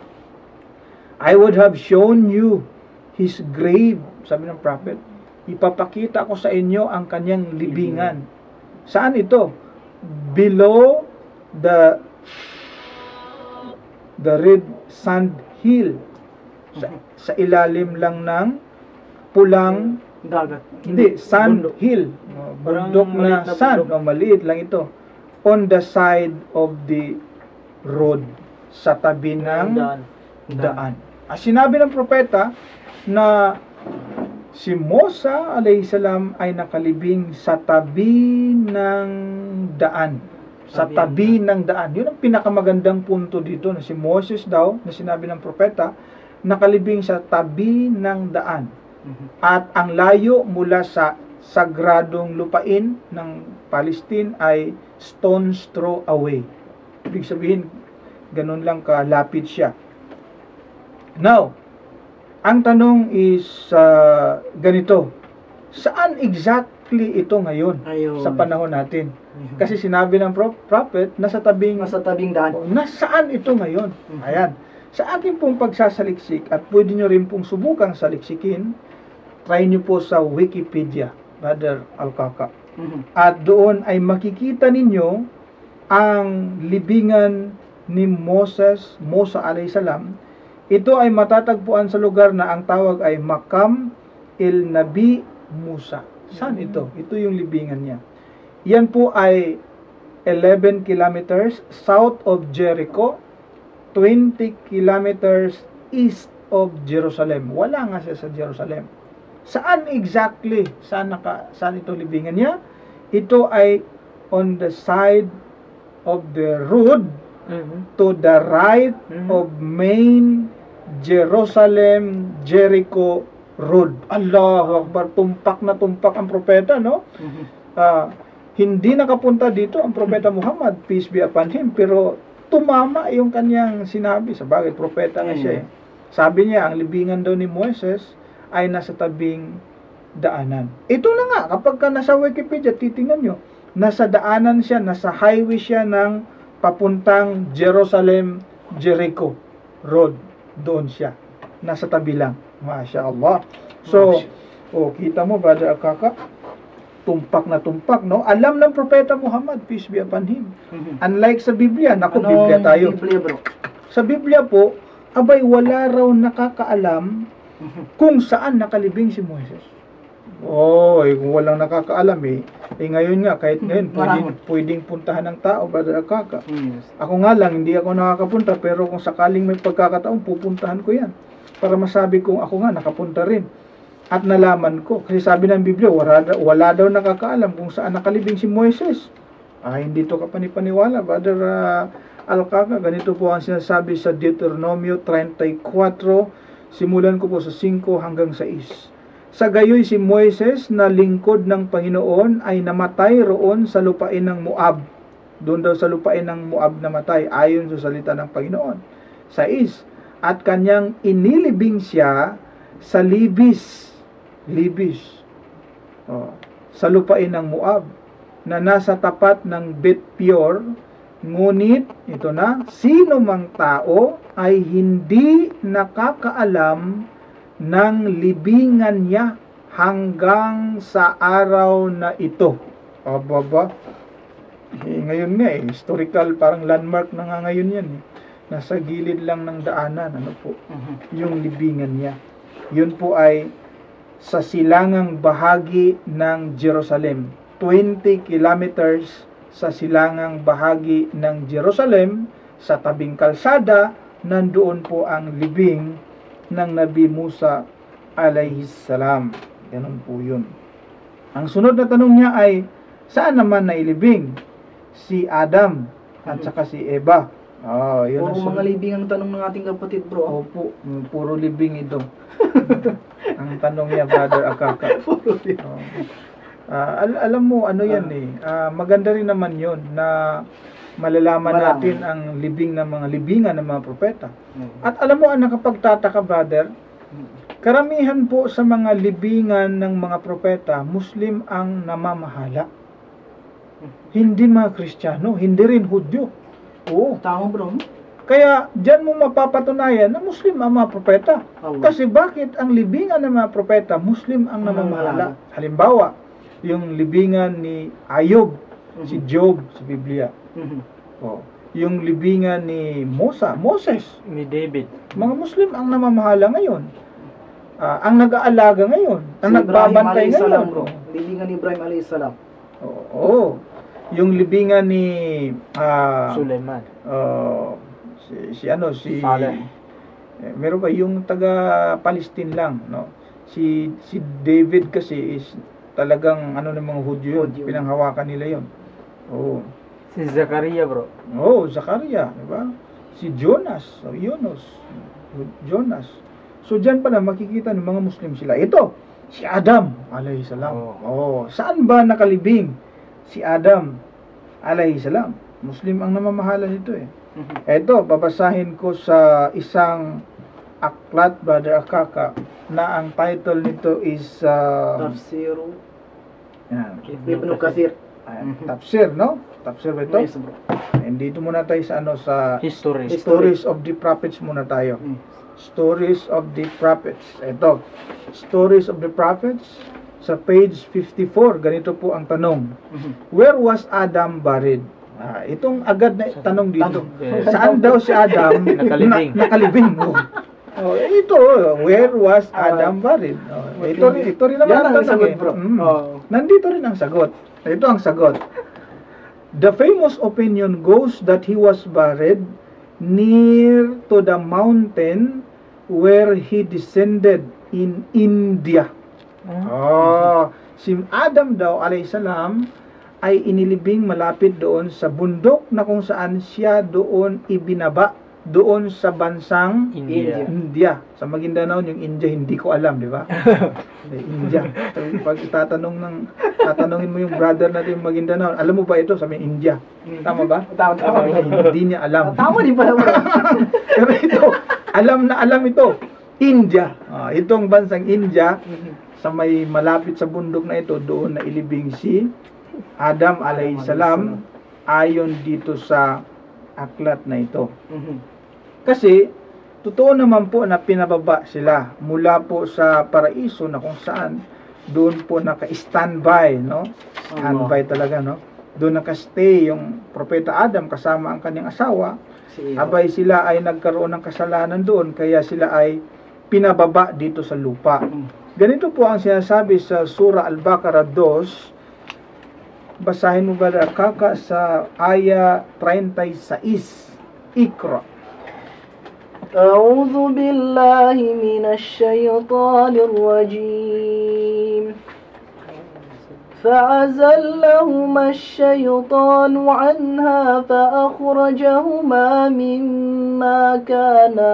I would have shown you his grave, sabi ng prophet. Ipapakita ko sa inyo ang kanyang libingan. Saan ito? Below the the red sand hill. Sa, sa ilalim lang ng pulang, Dagat. hindi, sand Bundok. hill. Oh, Parang bundok na maliit na sand. bundok. Oh, maliit lang ito. On the side of the road. Sa tabi ng Daan. daan. Ah, sinabi ng propeta na si Musa alayhisalam ay nakalibing sa tabi ng daan. Sa tabi Tabi ng daan. Yun ang pinakamagandang punto dito na si Moses daw, na sinabi ng propeta, nakalibing sa tabi ng daan. Mhm. At ang layo mula sa sagradong lupain ng Palestine ay stone's throw away. Ibig sabihin, ganun lang kalapit siya. Now, ang tanong is uh, ganito, saan exactly ito ngayon Ayun. sa panahon natin? Ayun. Kasi sinabi ng pro- prophet, nasa tabing, Nasa tabing daan. oh, nasaan ito ngayon? Mhm. Ayan. Sa ating pong pagsasaliksik, at pwede nyo rin pong subukang saliksikin, try nyo po sa Wikipedia, Brother Alkaka. Mhm. At doon ay makikita ninyo ang libingan ni Moses, Musa alayhisalam. Ito ay matatagpuan sa lugar na ang tawag ay Makam el Nabi Musa. Saan ito? Ito yung libingan niya. Yan po ay eleven kilometers south of Jericho, twenty kilometers east of Jerusalem. Wala nga siya sa Jerusalem. Saan exactly? Saan, naka, saan ito libingan niya? Ito ay on the side of the road Mhm. to the right Mhm. of main Jerusalem Jericho road. Allahu Akbar, tumpak na tumpak ang propeta, no? Mhm. Ah, hindi nakapunta dito ang propeta Muhammad, peace be upon him, pero tumama yung kanyang sinabi. Sa bagay, propeta nga siya eh. Sabi niya, ang libingan daw ni Moises ay nasa tabing daanan. Ito na nga, kapag ka nasa Wikipedia, titingnan nyo, nasa daanan siya, nasa highway siya ng papuntang Jerusalem, Jericho Road. Doon siya. Nasa tabi lang. Masya Allah. So, oh, kita mo, Brother Akaka, tumpak na tumpak, no? Alam ng propeta Muhammad, peace be upon him. Mhm. Unlike sa Biblia, naku, Anong Biblia tayo. Biblia, bro? Sa Biblia po, abay, wala raw nakakaalam Mhm. kung saan nakalibing si Moises. Oh, eh, kung walang nakakaalam eh. Eh ngayon nga, kahit ngayon, pwedeng, Marami. pwedeng puntahan ng tao, Brother Akaka. Yes. Ako nga lang, hindi ako nakakapunta, pero kung sakaling may pagkakataon, pupuntahan ko yan. Para masabi kong ako nga, nakapunta rin. At nalaman ko, kasi sabi ng Biblia, wala, wala daw nakakaalam kung saan nakalibing si Moises. Ah, hindi to kapanipaniwala, Brother uh, Alkaka. Ganito po ang sinasabi sa Deuteronomio thirty-four, simulan ko po sa five hanggang six. Sa gayoy si Moises na lingkod ng Panginoon ay namatay roon sa lupain ng Moab. Doon daw sa lupain ng Moab namatay ayon sa salita ng Panginoon. Sais, at kanyang inilibing siya sa Libis. Libis. Oh, sa lupain ng Moab na nasa tapat ng Bet Peor. Ngunit, ito na, sino mang tao ay hindi nakakaalam ng libingan niya hanggang sa araw na ito. Ababa. Eh, ngayon nga eh, historical, parang landmark na nga ngayon yan eh. Nasa gilid lang ng daanan, ano po, Mhm. yung libingan niya. Yun po ay sa silangang bahagi ng Jerusalem. twenty kilometers sa silangang bahagi ng Jerusalem, sa tabing kalsada, nandoon po ang libing ng Nabi Musa alayhis salam. Ganun po yun. Ang sunod na tanong niya ay, saan naman nailibing si Adam at saka si Eva? Oh, yun Puro ang sunod. mga libing ang tanong ng ating kapatid, bro. Opo, mm, puro libing ito. Ang tanong niya, Brother Akaka. Puro libing. Oh. Ah, al- alam mo, ano yan eh, ah, maganda rin naman yon na malalaman Malaman. natin ang libing ng mga libingan ng mga propeta. Mhm. At alam mo, ang nakapagtataka, brother, karamihan po sa mga libingan ng mga propeta, Muslim ang namamahala. Hindi mga Kristiyano, hindi rin Hudyo. Oo. Tama, bro. Kaya dyan mo mapapatunayan na Muslim ang mga propeta. Oo. Kasi bakit ang libingan ng mga propeta, Muslim ang Ang namamahala? namamahala. Halimbawa, yung libingan ni Ayub, si Mhm. Job sa Biblia. Mhm. Oh. yung libingan ni Mosa, Moses. Ni David. Mga Muslim ang namamahala ngayon. Ah, ang nag-aalaga ngayon, ang Si Ibrahim nagbabantay alayhi salam, ngayon. bro. Libingan ni Ibrahim alayhi salam. Oo. Yung libingan ni ah Suleiman. ah, si, si ano si Saleh. eh, meron ba yung taga Palestine lang, no? Si si David kasi is talagang ano ng mga Hudyo yun, Hudyo. pinanghawakan nila yon. Oo. Si Zakaria, bro. Oh, Zakaria, di ba? Si Jonas, o Yunus, Jonas. So diyan pa na makikita ng mga Muslim sila. Ito, si Adam alayhi salam. Oh. Oh, saan ba nakalibing si Adam alayhi salam? Muslim ang namamahala nito eh. Ito, babasahin ko sa isang aklat, Brother Akaka, na ang title nito is uh, Tafsiru yan, Ibn Kathir. ayan, Tafsir, no? Tafsir ba ito? Yes, bro. And dito muna tayo sa ano sa History. Stories of the Prophets muna tayo. Mm. Stories of the Prophets. Ito. Stories of the Prophets sa page fifty-four. Ganito po ang tanong. Mhm. Where was Adam buried? Ah, itong agad na tanong dito. Yes. Saan daw si Adam Nakalibing. na, nakalibing? Oh. Oh, ito, where was Adam buried? Oh, ito, rin- ito rin naman Yan ang ang tanong. sagot, eh. bro. Mm. Oh. Nandito rin ang sagot. Ito ang sagot. The famous opinion goes that he was buried near to the mountain where he descended in India. Oh, si Adam daw alayhisalam ay inilibing malapit doon sa bundok na kung saan siya doon ibinaba doon sa bansang India. India. Sa Maguindanao yung India hindi ko alam, di ba? Eh, India. So, pag itatanong ng tatanungin mo yung brother natin yung Maguindanao, alam mo ba ito? Sabi India. Tama ba? Tama, tama. Hindi niya alam. Tama din pala, bro. Pero ito, alam na alam ito. India. Ah, itong bansang India sa may malapit sa bundok na ito, doon na ilibing si Adam alayhi salam ayon dito sa aklat na ito. Mhm. Kasi totoo naman po na pinababa sila mula po sa paraiso na kung saan doon po naka-standby, no? Standby talaga, no? Doon naka-stay yung propeta Adam kasama ang kanyang asawa. Si Eva. Abay sila ay nagkaroon ng kasalanan doon kaya sila ay pinababa dito sa lupa. Mhm. Ganito po ang sinasabi sa Surah Al-Baqarah two. Basahin mo ba Kaka sa aya thirty-six. Ikra. أعوذ بالله من الشيطان الرجيم فأزلهما الشيطان عنها فأخرجهما مما كانا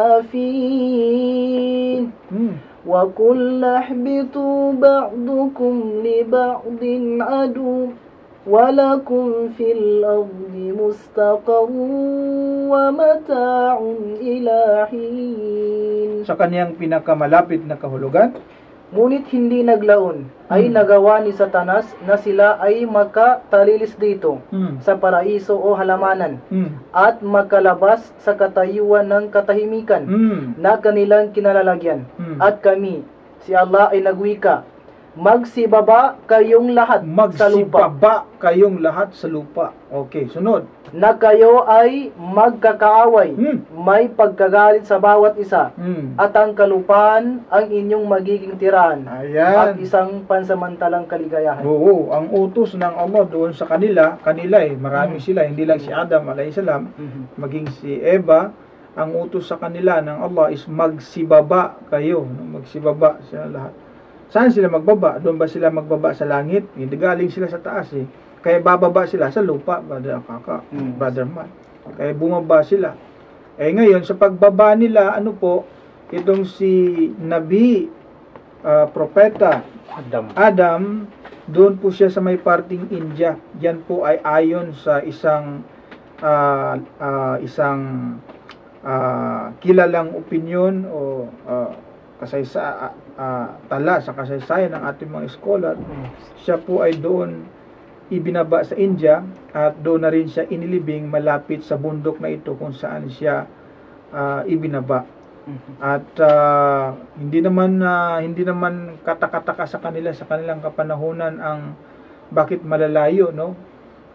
فيه Hmm. وقل اهبطوا بعضكم لبعض عدو ولكم في الأرض مستقر ومتاع إلى حين. Sa kaniyang pinakamalapit na kahulugan, Ngunit hindi naglaon ay Hmm. nagawa ni Satanas na sila ay makatalilis dito hmm. sa paraiso o halamanan Hmm. at makalabas sa katayuan ng katahimikan Hmm. na kanilang kinalalagyan. Hmm. At kami, si Allah ay nagwika, magsibaba kayong lahat sa lupa, Magsibaba kayong lahat sa lupa. Okay, sunod. na kayo ay magkakaaway, Hmm. may pagkagalit sa bawat isa, Hmm. at ang kalupaan ang inyong magiging tirahan, Ayan. at isang pansamantalang kaligayahan. Oo, ang utos ng Allah doon sa kanila, kanila eh, marami Hmm. sila, hindi lang si Adam alayhisalam, Mhm. maging si Eva, ang utos sa kanila ng Allah is magsibaba kayo, no? Magsibaba sila lahat. Saan sila magbaba? Doon ba sila magbaba sa langit? Hindi, galing sila sa taas eh. Kaya bababa sila sa lupa, Brother Kaka, Hmm. Brother Matt. Kaya bumaba sila. Eh ngayon, sa pagbaba nila, ano po, itong si Nabi, ah, Propeta Adam. Adam, doon po siya sa may parting India. Yan po ay ayon sa isang ah, ah, isang ah, kilalang opinyon o ah, kasaysa ah, ah, tala sa kasaysayan ng ating mga scholar. Siya po ay doon ibinaba sa India at doon na rin siya inilibing malapit sa bundok na ito kung saan siya ah, ibinaba. At ah, hindi naman ah, hindi naman katakataka sa kanila sa kanilang kapanahunan ang bakit malalayo, no?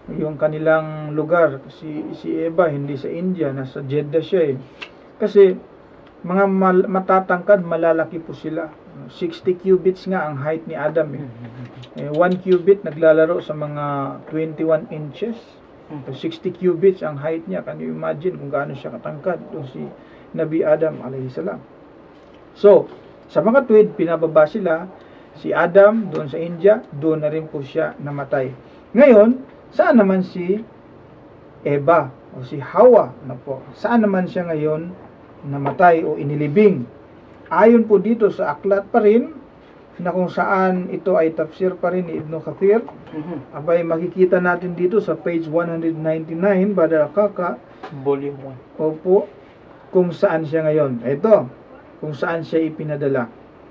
yung kanilang lugar. Si, si Eva, hindi sa India, nasa Jeddah siya eh. Kasi, mga mal, matatangkad, malalaki po sila. sixty cubits nga ang height ni Adam eh. eh one cubit naglalaro sa mga twenty-one inches. So, sixty cubits ang height niya. Can you imagine kung gaano siya katangkad? Doon si Nabi Adam alayhi salam. So, sa mga tuwid, pinababa sila. Si Adam, doon sa India, doon na rin po siya namatay. Ngayon, saan naman si Eva o si Hawa? Na po? Saan naman siya ngayon namatay o inilibing? Ayon po dito sa aklat pa rin, na kung saan ito ay tafsir pa rin ni Ibn Kathir, abay makikita natin dito sa page one ninety-nine, Brother Kaka, Volume one. opo, kung saan siya ngayon. Ito, kung saan siya ipinadala.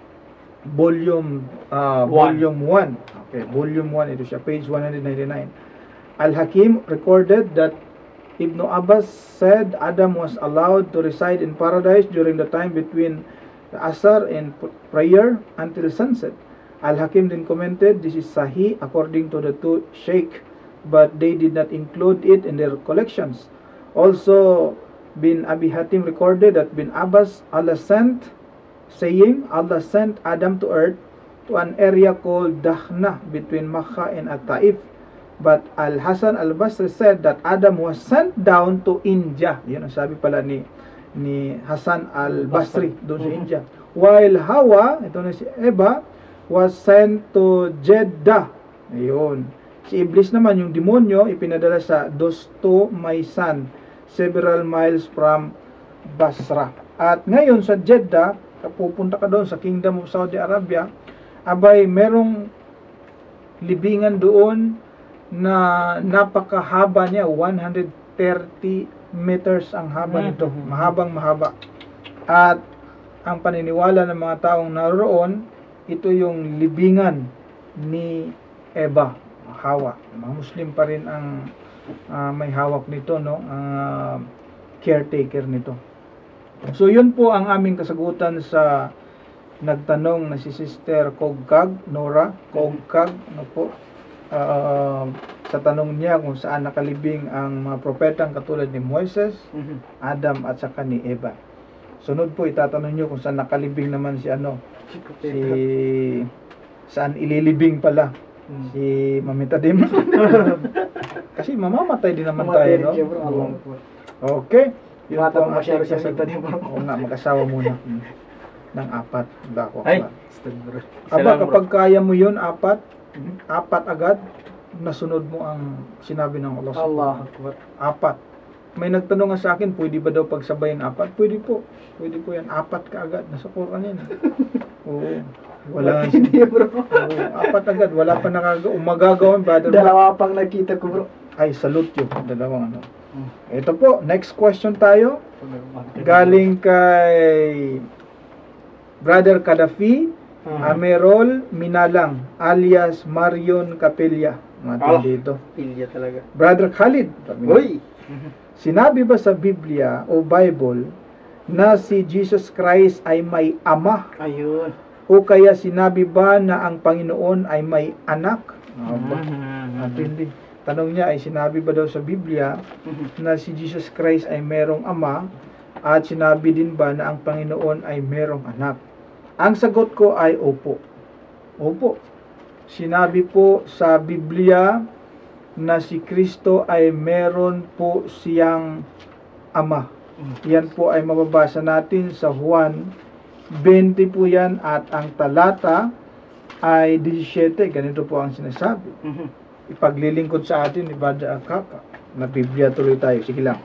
Volume uh, One. Volume one. Okay, Volume one ito siya, page one ninety-nine. Al-Hakim recorded that Ibn Abbas said Adam was allowed to reside in paradise during the time between the Asr and prayer until sunset. Al-Hakim then commented, this is Sahih according to the two Sheikh, but they did not include it in their collections. Also, bin Abi Hatim recorded that bin Abbas, Allah sent, saying, Allah sent Adam to earth to an area called Dahna between Makkah and At-Taif. But Al-Hasan al-Basri said that Adam was sent down to India. Yan ang sabi pala ni ni Hasan al-Basri doon sa India. While Hawa, ito na si Eva, was sent to Jeddah. Ayun. Si Iblis naman, yung demonyo, ipinadala sa Dosto Maisan, several miles from Basra. At ngayon sa Jeddah, pupunta ka doon sa Kingdom of Saudi Arabia, abay merong libingan doon na napakahaba niya, one hundred thirty meters ang haba nito, mahabang mahaba. At ang paniniwala ng mga taong naroon, ito yung libingan ni Eva, Hawa. Mga Muslim pa rin ang uh, may hawak nito, no, ang uh, caretaker nito. So yun po ang aming kasagutan sa nagtanong na si Sister Kogkag, Nora Kogkag, no po. Uh, sa tanong niya kung saan nakalibing ang mga propetang katulad ni Moises, Adam at saka ni Eva. Sunod po itatanong niyo kung saan nakalibing naman si ano, si saan ililibing pala si Mamita Dim. Kasi mamamatay din naman tayo, no? Okay. Yun po ang ating kasagutan. Oo nga, mag-asawa muna ng apat. Dako. Ay, Aba, kapag kaya mo yun, apat, apat agad, nasunod mo ang sinabi ng Allah. Allah. Apat. May nagtanong nga sa akin, pwede ba daw pagsabayin apat? Pwede po. Pwede po yan. Apat ka agad. Nasa Quran yan. Oo. Wala. Hindi bro. Oo, apat agad. Wala pa nakagawa. Umagagawan, brother. Dalawa pang nakita ko bro. Ay, salute you. Dalawang ano. Ito po, next question tayo. Galing kay Brother Kadafi Amerol Minalang alias Marion Capella. Natin dito. Pilya talaga. Brother Khalid. Uy! Sinabi ba sa Biblia o Bible na si Jesus Christ ay may ama? Ayun. O kaya sinabi ba na ang Panginoon ay may anak? Aba, natin din. Tanong niya ay sinabi ba daw sa Biblia na si Jesus Christ ay merong ama at sinabi din ba na ang Panginoon ay merong anak? Ang sagot ko ay opo. Opo. Sinabi po sa Biblia na si Kristo ay meron po siyang ama. Yan po ay mababasa natin sa Juan twenty po yan at ang talata ay seventeen. Ganito po ang sinasabi. Ipaglilingkod sa atin ni Brother Akaka na Biblia tuloy tayo. Sige lang.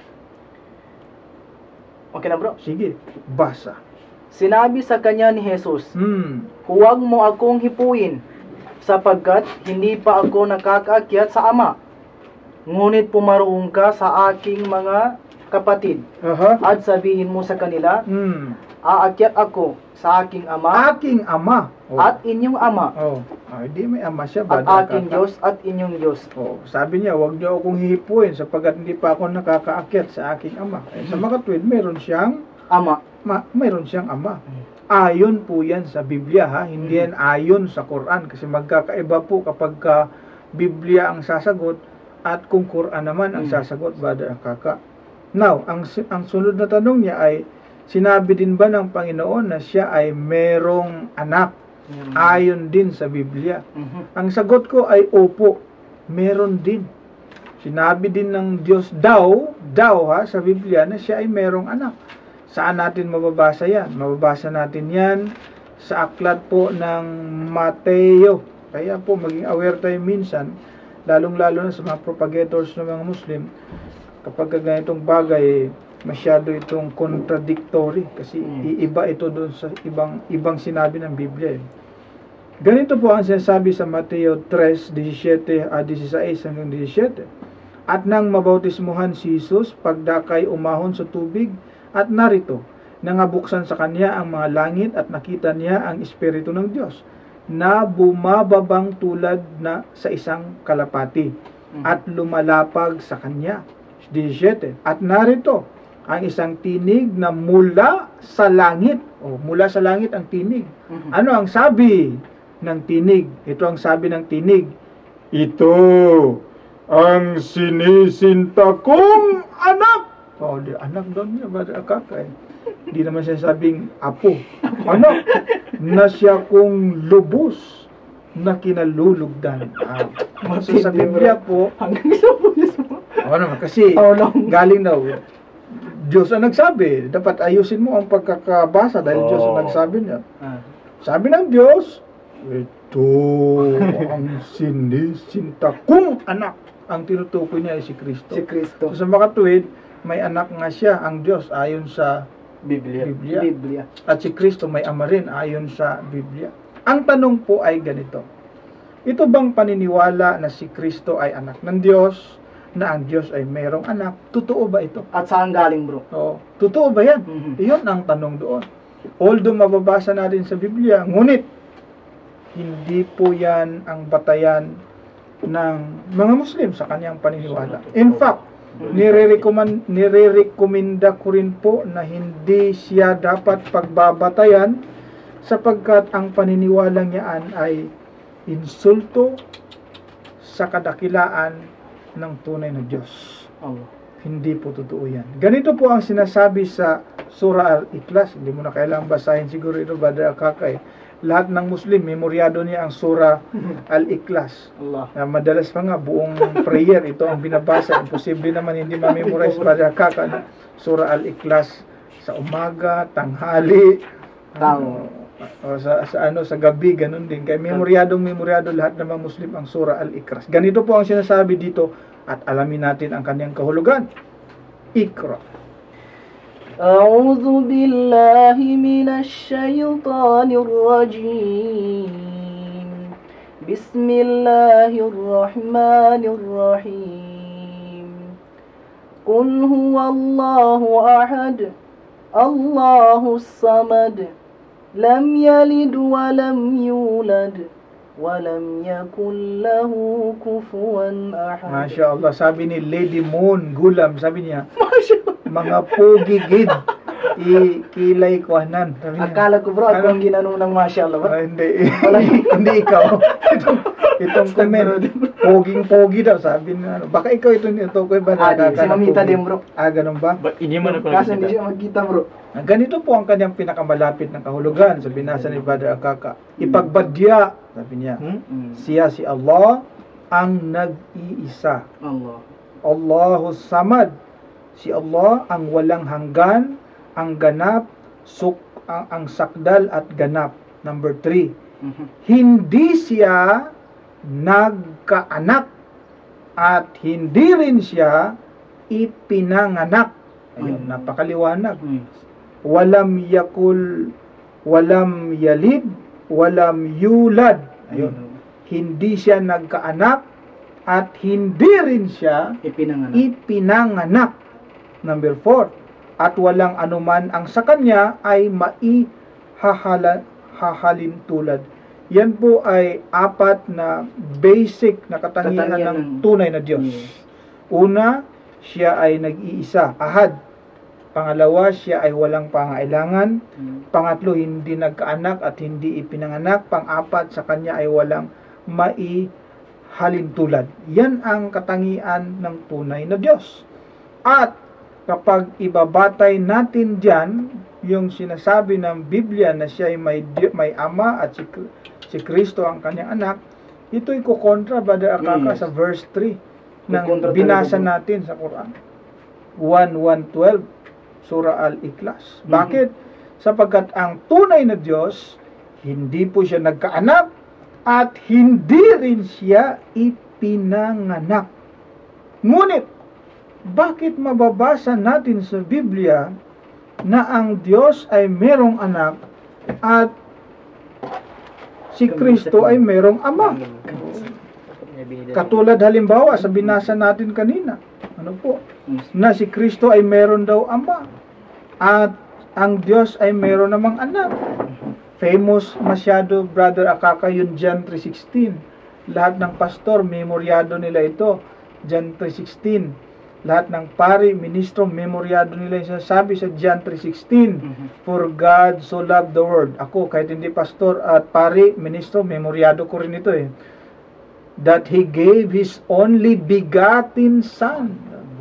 Okay na bro. Sige, basa. Sinabi sa kanya ni Jesus, Hmm. huwag mo akong hipuin, sapagkat hindi pa ako nakakaakyat sa Ama. Ngunit pumaroon ka sa aking mga kapatid, Aha. at sabihin mo sa kanila, Hmm. aakyat ako sa aking Ama, Aking ama. Oh. at inyong Ama, Oh. Ay, di may ama siya, at Brother aking Akaka. Diyos at inyong Diyos. Oh, sabi niya, huwag niyo akong hihipuin sapagkat hindi pa ako nakakaakyat sa aking ama. Eh, sa mga tuwid, meron siyang Ama. ma, mayroon siyang ama. Ayon po yan sa Biblia, ha? Hindi yan ayon sa Quran kasi magkakaiba po kapag ka Biblia ang sasagot at kung Quran naman ang Mm. sasagot, Brother Akaka. Now, ang, ang sunod na tanong niya ay, sinabi din ba ng Panginoon na siya ay merong anak? Meron. Ayon din sa Biblia. Mhm. Ang sagot ko ay opo, meron din. Sinabi din ng Diyos daw, daw ha, sa Biblia na siya ay merong anak. Saan natin mababasa yan? Mababasa natin yan sa aklat po ng Mateo. Kaya po maging aware tayo minsan, lalong-lalo na sa mga propagators ng mga Muslim, kapag ganitong bagay, masyado itong contradictory kasi Mm. iiba ito doon sa ibang ibang sinabi ng Biblia. Eh. Ganito po ang sinasabi sa Mateo three, seventeen, ah, sixteen hanggang seventeen. At nang mabautismuhan si Jesus, pagdakay umahon sa tubig, at narito, nangabuksan sa kanya ang mga langit at nakita niya ang Espiritu ng Diyos na bumababang tulad na sa isang kalapati at lumalapag sa kanya. seventeen. At narito, ang isang tinig na mula sa langit. O, mula sa langit ang tinig. Mhm. Ano ang sabi ng tinig? Ito ang sabi ng tinig. Ito ang sinisinta kong anak. O, di, anak doon niya, Brother Akaka. Eh. Hindi naman siya sabing apo. Anak na siya kong lubos na kinalulugdan. Ah. So, sa Biblia po, Hanggang sa pulis mo. ano naman, kasi How long? galing daw, Diyos ang nagsabi. Dapat ayusin mo ang pagkakabasa dahil Diyos ang Oh. nagsabi niya. Ah. Sabi ng Diyos, ito ang sinisinta kong anak. Ang tinutukoy niya ay si Kristo. Si Kristo. So, sa makatuwid, may anak nga siya, ang Diyos, ayon sa Biblia. Biblia. Biblia. At si Kristo may ama rin, ayon sa Biblia. Ang tanong po ay ganito. Ito bang paniniwala na si Kristo ay anak ng Diyos, na ang Diyos ay mayroong anak? Totoo ba ito? At saan galing, bro? Oo. Totoo ba yan? Mhm. Iyon ang tanong doon. Although mababasa natin sa Biblia, ngunit hindi po yan ang batayan ng mga Muslim sa kanyang paniniwala. In fact, nire-recommend nire-recommenda ko rin po na hindi siya dapat pagbabatayan sapagkat ang paniniwala niyaan ay insulto sa kadakilaan ng tunay na Diyos. Allah. Hindi po totoo yan. Ganito po ang sinasabi sa Surah Al-Ikhlas. Hindi mo na kailangan basahin siguro ito, Brother Akaka. Eh. Lahat ng Muslim, memoryado niya ang Surah Al-Ikhlas. Allah. Na madalas pa nga, buong prayer, ito ang binabasa. Imposible naman hindi ma-memorize, Brother Akaka. No? Surah Al-Ikhlas sa umaga, tanghali, Tao. o sa, sa ano sa gabi, ganun din. Kaya memoryadong memoryado lahat ng mga Muslim ang Surah Al-Ikhlas. Ganito po ang sinasabi dito at alamin natin ang kanyang kahulugan. Ikra. أعوذ بالله من الشيطان الرجيم بسم الله الرحمن الرحيم قل هو الله أحد الله الصمد لم يلد ولم يولد ولم يكن له كفوا أحد. Masya Allah, sabi ni Lady Moon Gulam, sabi niya, mga pugigid, ikilay kuhanan. Sabi niya. Akala ko bro, Ano? ako ang ginanong ng Masya Allah. Ah, hindi, hindi ikaw. itong itong comment, poging-pogi daw, sabi niya. Baka ikaw ito nito ko ba? Ah, di, si Mamita din bro. Ah, ganun ba? Ba, hindi man ako Kasi hindi nakikita. siya magkita bro. Ah, ganito po ang kanyang pinakamalapit ng kahulugan sa binasa ni Brother Akaka. Ipagbadya, sabi niya, Mm. siya si Allah ang nag-iisa. Allah. Allahus Samad. Si Allah ang walang hanggan, ang ganap, suk, ang, ang sakdal at ganap. Number three, Mhm. hindi siya nagkaanak at hindi rin siya ipinanganak. Ayun, Mm. napakaliwanag. Mm. Walam yakul, walam yalid, walam yulad. Ayun, Mm. hindi siya nagkaanak at hindi rin siya Ipinanganak. ipinanganak. Number four, at walang anuman ang sa kanya ay maihahala hahalin tulad. Yan po ay apat na basic na katangian Katangian ng ng- tunay na Diyos. Yes. Una, siya ay nag-iisa, ahad. Pangalawa, siya ay walang pangailangan. Mm. Pangatlo, hindi nagkaanak at hindi ipinanganak. Pang-apat, sa kanya ay walang halintulad. Yan ang katangian ng tunay na Diyos. At kapag ibabatay natin dyan, yung sinasabi ng Biblia na siya ay may, may ama at si, si Kristo ang kanyang anak, ito'y kukontra, Brother Akaka, Mm. sa verse three ng Kukontra binasa talaga, bro. natin sa Quran. one one twelve, Surah Al-Ikhlas. Mhm. Bakit? Sapagkat ang tunay na Diyos, hindi po siya nagkaanak at hindi rin siya ipinanganak. Ngunit, bakit mababasa natin sa Biblia na ang Diyos ay merong anak at si Kristo ay merong ama? Katulad halimbawa sa binasa natin kanina, ano po, na si Kristo ay meron daw ama at ang Diyos ay meron namang anak. Famous masyado, Brother Akaka, yung John three sixteen. Lahat ng pastor, memoryado nila ito. John three sixteen. Lahat ng pari, ministro, memoryado nila yung sinasabi sa John three sixteen. For God so loved the world. Ako, kahit hindi pastor at pari, ministro, memoryado ko rin ito eh. That He gave His only begotten Son,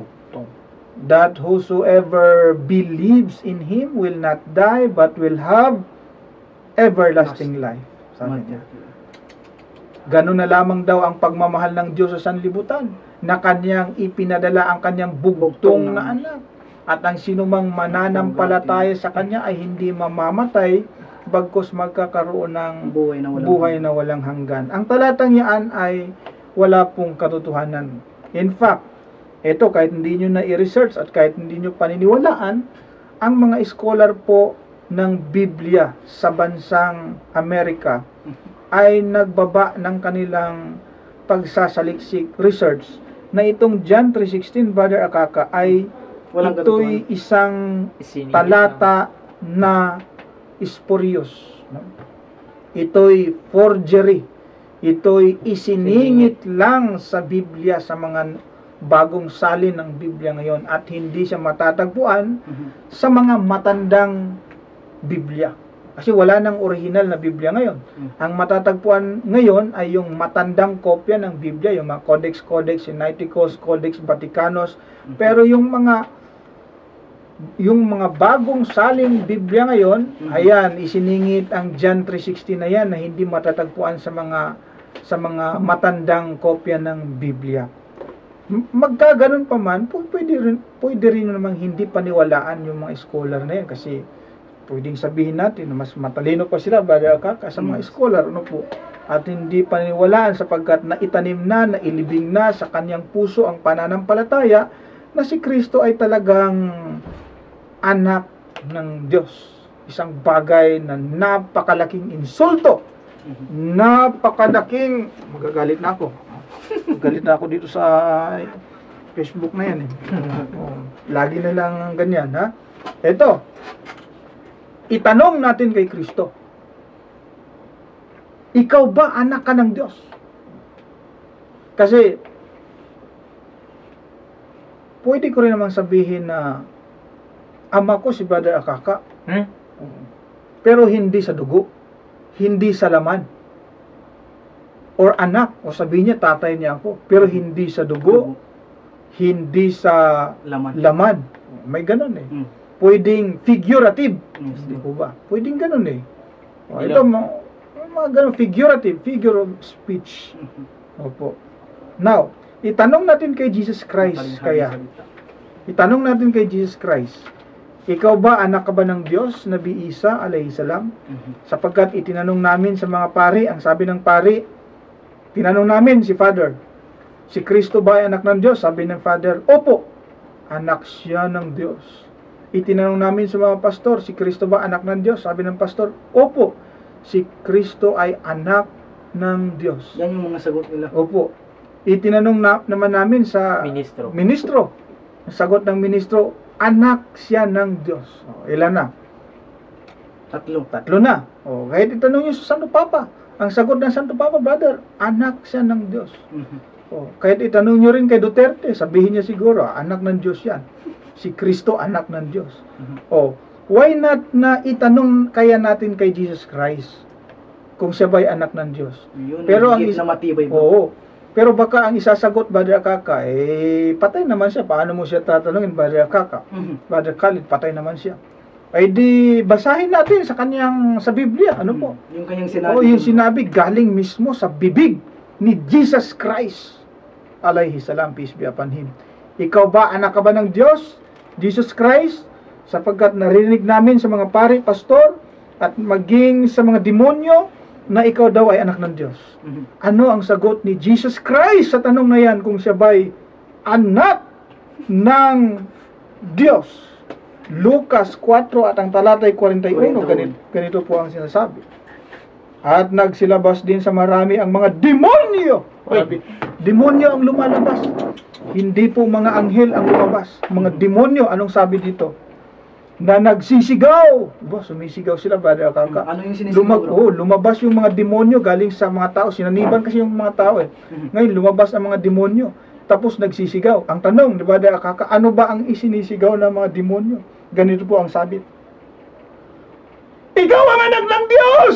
that whosoever believes in Him will not die but will have everlasting life. Sabi niya. Ganun na lamang daw ang pagmamahal ng Diyos sa sanlibutan, na kanyang ipinadala ang kanyang bugtong na anak. At ang sinumang mananampalataya sa kanya ay hindi mamamatay, bagkus magkakaroon ng Buhay na walang buhay na walang hanggan. Ang talatang yan ay wala pong katotohanan. In fact, ito kahit hindi nyo na i-research at kahit hindi nyo paniniwalaan, ang mga scholar po ng Biblia sa bansang Amerika ay nagbaba ng kanilang pagsasaliksik research na itong John three sixteen, Brother Akaka, ay Walang ito'y isang talata na spurious. No? Ito'y forgery. Ito'y isiningit lang sa Biblia, sa mga bagong salin ng Biblia ngayon, at hindi siya matatagpuan sa mga matandang Biblia. Kasi wala nang original na Biblia ngayon. Ang matatagpuan ngayon ay yung matandang kopya ng Biblia, yung mga Codex Codex Sinaiticus, Codex Vaticanus. Pero yung mga yung mga bagong saling Biblia ngayon, ayan, isiningit ang John three sixteen na yan na hindi matatagpuan sa mga sa mga matandang kopya ng Biblia. Magkaganon pa man, pwede rin, pwede rin namang hindi paniwalaan yung mga scholar na yan, kasi pwedeng sabihin natin na mas matalino pa sila, Brother Akaka, sa mga scholar, ano po, at hindi paniwalaan sapagkat naitanim na, nailibing na sa kanyang puso ang pananampalataya na si Kristo ay talagang anak ng Diyos. Isang bagay na napakalaking insulto, napakalaking, magagalit na ako, magalit na ako dito sa Facebook na yan eh. Oh, lagi na lang ganyan, ha? Ito, itanong natin kay Kristo, ikaw ba anak ka ng Diyos? Kasi pwede ko rin namang sabihin na ama ko si Brother Akaka, Hmm? pero hindi sa dugo, hindi sa laman. Or anak, o sabihin niya tatay niya ako, pero hindi sa dugo, hindi sa Laman. laman. May ganun eh. Mm. Pwedeng figurative. Yes. Hindi po ba? Pwedeng ganun eh. O, Hindi ito, lang. mga, mga ganun, figurative, figure of speech. Opo. Now, itanong natin kay Jesus Christ kaya. Itanong natin kay Jesus Christ, ikaw ba, anak ka ba ng Diyos, Nabi Isa, alayhi salam? Sapagkat itinanong namin sa mga pari, ang sabi ng pari, tinanong namin si Father, si Kristo ba ay anak ng Diyos? Sabi ng Father, opo, anak siya ng Diyos. Itinanong namin sa mga pastor, si Kristo ba anak ng Diyos? Sabi ng pastor, opo, si Kristo ay anak ng Diyos. Yan yung mga sagot nila. Opo. Itinanong na, naman namin sa Ministro. ministro. Ang sagot ng ministro, anak siya ng Diyos. O, ilan na? Tatlo. Tatlo na. O, kahit itanong nyo sa Santo Papa, ang sagot ng Santo Papa, brother, anak siya ng Diyos. O, kahit itanong nyo rin kay Duterte, sabihin niya siguro, anak ng Diyos yan. Si Kristo, anak ng Diyos. O, why not na itanong kaya natin kay Jesus Christ kung siya ba'y anak ng Diyos? Yun, Pero ang higit is- na matibay ba? Oo. Pero baka ang isasagot, Brother Kaka, eh, patay naman siya. Paano mo siya tatanungin, Brother Kaka? Mhm. Brother Khalid, patay naman siya. Ay di, basahin natin sa kanyang, sa Biblia. Ano po? Yung kanyang sinabi. Oo, yung sinabi galing mismo sa bibig ni Jesus Christ. Alayhi salam, peace be upon him. Ikaw ba, anak ka ba ng Diyos? Jesus Christ? Sapagkat narinig namin sa mga pari, pastor, at maging sa mga demonyo, na ikaw daw ay anak ng Diyos. Mhm. Ano ang sagot ni Jesus Christ sa tanong na yan kung siya ba'y anak ng Diyos? Lucas four at ang talatay forty-one, ganito, ganito po ang sinasabi. At nagsilabas din sa marami ang mga demonyo. Sabi, demonyo ang lumalabas. Hindi po mga anghel ang lumabas. Mga demonyo, anong sabi dito? Na nagsisigaw. Ba, sumisigaw sila, Brother Kaka. Ano yung sinisigaw, Lumab bro? oh, lumabas yung mga demonyo galing sa mga tao. Sinaniban kasi yung mga tao eh. Ngayon, lumabas ang mga demonyo. Tapos nagsisigaw. Ang tanong, di ba, Brother Kaka, ano ba ang isinisigaw ng mga demonyo? Ganito po ang sabi. Ikaw ang anak ng Diyos!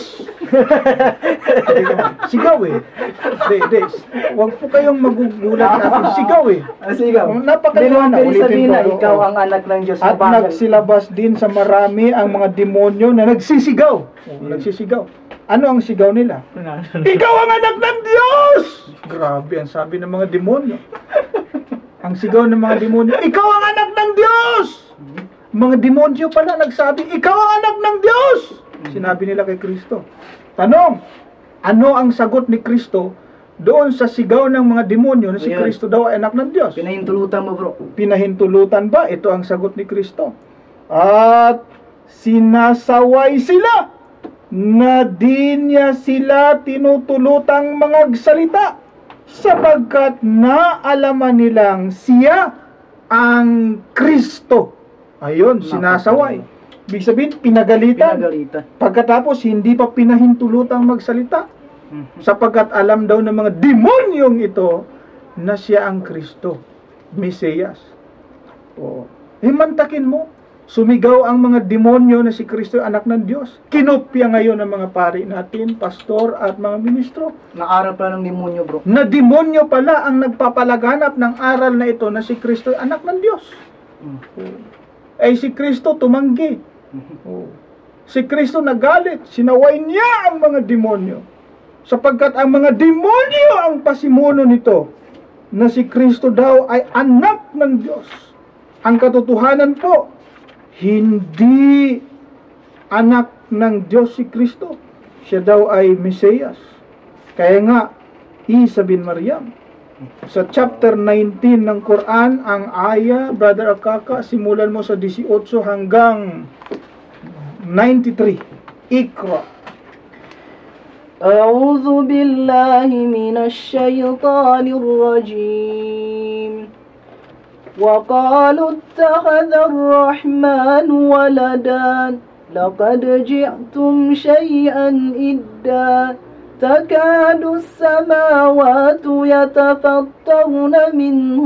Sigaw eh. Di, di. Huwag po kayong magugulat natin. Sigaw eh. Ah, sigaw. Oh, napakaliwanag. Hindi naman sabihin na Ulitin ko, ikaw oo. ang anak ng Diyos. At Bagal. nagsilabas din sa marami ang mga demonyo na nagsisigaw. Oh, nagsisigaw. Ano ang sigaw nila? Ikaw ang anak ng Diyos! Grabe ang sabi ng mga demonyo. Ang sigaw ng mga demonyo, ikaw ang anak ng Diyos! Mga demonyo pala nagsabi, ikaw ang anak ng Diyos! Sinabi nila kay Kristo. Tanong, ano ang sagot ni Kristo doon sa sigaw ng mga demonyo na si Ayan. Kristo daw ay anak ng Diyos? Pinahintulutan mo, bro. Pinahintulutan ba? Ito ang sagot ni Kristo. At sinasaway sila na di niya sila tinutulutang magsalita sapagkat naalaman nilang siya ang Kristo. Ayun, sinasaway. Ibig sabihin, pinagalitan. Pinagalitan. Pagkatapos, hindi pa pinahintulutang magsalita. Mhm. Sapagkat alam daw ng mga demonyong ito na siya ang Kristo, Mesiyas. O, himantakin mo, sumigaw ang mga demonyo na si Kristo anak ng Diyos. Kinopya ngayon ng mga pari natin, pastor at mga ministro. Naaral pa ng demonyo, bro. Na demonyo pala ang nagpapalaganap ng aral na ito na si Kristo anak ng Diyos. Mhm. O, ay si Kristo tumanggi. Mhm. O, si Kristo nagalit, sinaway niya ang mga demonyo. Sapagkat ang mga demonyo ang pasimuno nito na si Kristo daw ay anak ng Diyos. Ang katotohanan po, hindi anak ng Diyos si Kristo. Siya daw ay Mesiyas. Kaya nga, Isa bin Maryam, sa chapter nineteen ng Quran, ang aya, Brother Akaka, simulan mo sa eighteen hanggang ninety-three. Ikra. أعوذ بالله من الشيطان الرجيم وقالوا اتخذ الرحمن ولدا لقد جئتم شيئا إدا تكاد السماوات يتفطرن منه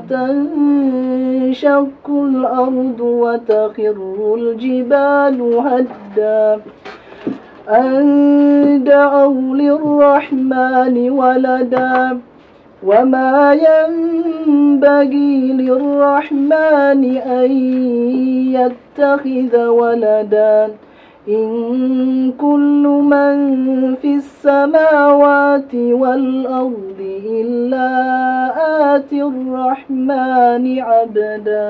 وتنشق الأرض وتخر الجبال هدا أن دعوا للرحمن ولدا وما ينبغي للرحمن أن يتخذ ولدا إن كل من في السماوات والأرض إلا آتي الرحمن عبدا.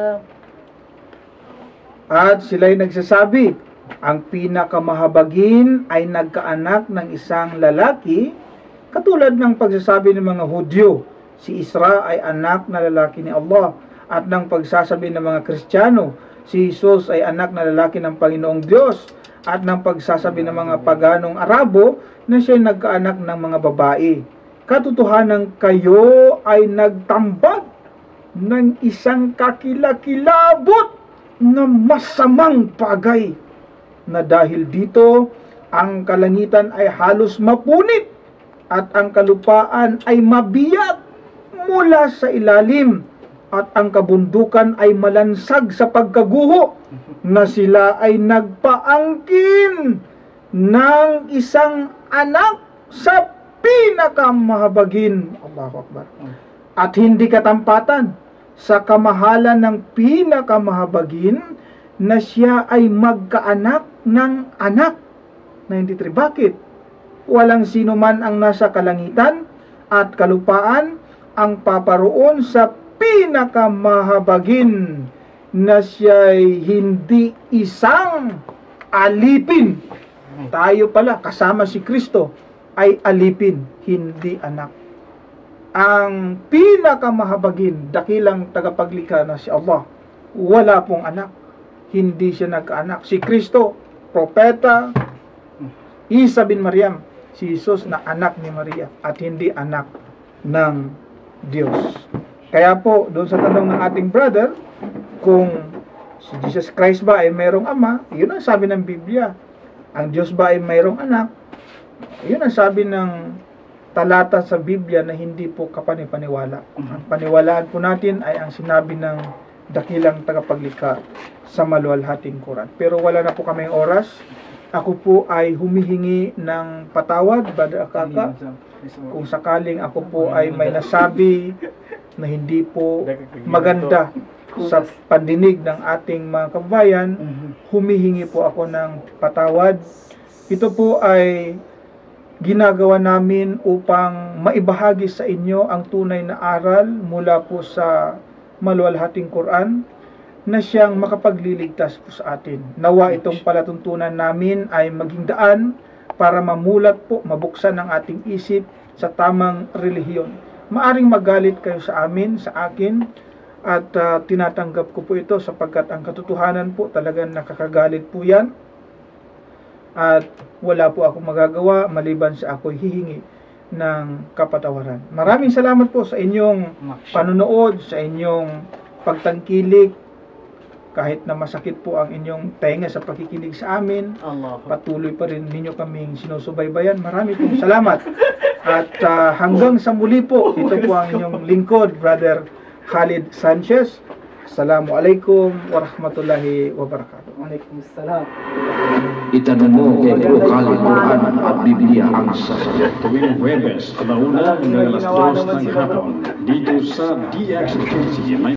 At sila'y nagsasabi, ang pinakamahabagin ay nagkaanak ng isang lalaki, katulad ng pagsasabi ng mga Hudyo, si Isra ay anak na lalaki ni Allah, at ng pagsasabi ng mga Kristiyano, si Jesus ay anak na lalaki ng Panginoong Diyos, at ng pagsasabi ng mga paganong Arabo na siya ay nagkaanak ng mga babae. Katotohanan kayo ay nagtambad ng isang kakilakilabot na masamang bagay, na dahil dito ang kalangitan ay halos mapunit at ang kalupaan ay mabiyak mula sa ilalim at ang kabundukan ay malansag sa pagkaguho, na sila ay nagpaangkin ng isang anak sa pinakamahabagin, Allahu Akbar, at hindi katampatan sa kamahalan ng pinakamahabagin na siya ay magkaanak ng anak. ninety-three. Bakit? Walang sino man ang nasa kalangitan at kalupaan ang paparoon sa pinakamahabagin na siya'y hindi isang alipin. Tayo pala, kasama si Kristo, ay alipin, hindi anak. Ang pinakamahabagin, dakilang tagapaglikha na si Allah, wala pong anak. Hindi siya nagkaanak. Si Kristo, propeta, Isa bin Maryam, si Jesus na anak ni Maria at hindi anak ng Diyos. Kaya po, doon sa tanong ng ating brother, kung si Jesus Christ ba ay mayroong ama, yun ang sabi ng Biblia. Ang Diyos ba ay mayroong anak, yun ang sabi ng talata sa Biblia na hindi po kapanipaniwala. Ang paniwalaan po natin ay ang sinabi ng dakilang tagapaglikha sa maluwalhating Quran. Pero wala na po kaming oras. Ako po ay humihingi ng patawad, Brother Akaka, kung sakaling ako po ay may nasabi na hindi po maganda sa pandinig ng ating mga kababayan, humihingi po ako ng patawad. Ito po ay ginagawa namin upang maibahagi sa inyo ang tunay na aral mula po sa maluwalhating Quran na siyang makapagliligtas po sa atin. Nawa itong palatuntunan namin ay maging daan para mamulat po, mabuksan ang ating isip sa tamang relihiyon. Maaring magalit kayo sa amin, sa akin, at uh, tinatanggap ko po ito sapagkat ang katotohanan po talagang nakakagalit po yan. At wala po akong magagawa maliban sa ako'y hihingi ng kapatawaran. Maraming salamat po sa inyong panonood, sa inyong pagtangkilik. Kahit na masakit po ang inyong tenga sa pakikinig sa amin, Allah, patuloy pa rin ninyo kaming sinusubaybayan. Marami pong salamat. At uh, hanggang sa muli po, ito po ang inyong lingkod, Brother Khalid Sanchez. Assalamualaikum warahmatullahi wabarakatuh. Waalaikumsalam. Itanong mo kay Bro Khalid Quran at Biblia ang sasagot. Tuwing Huwebes, alauna hanggang alas dos ng hapon, dito sa D X T V.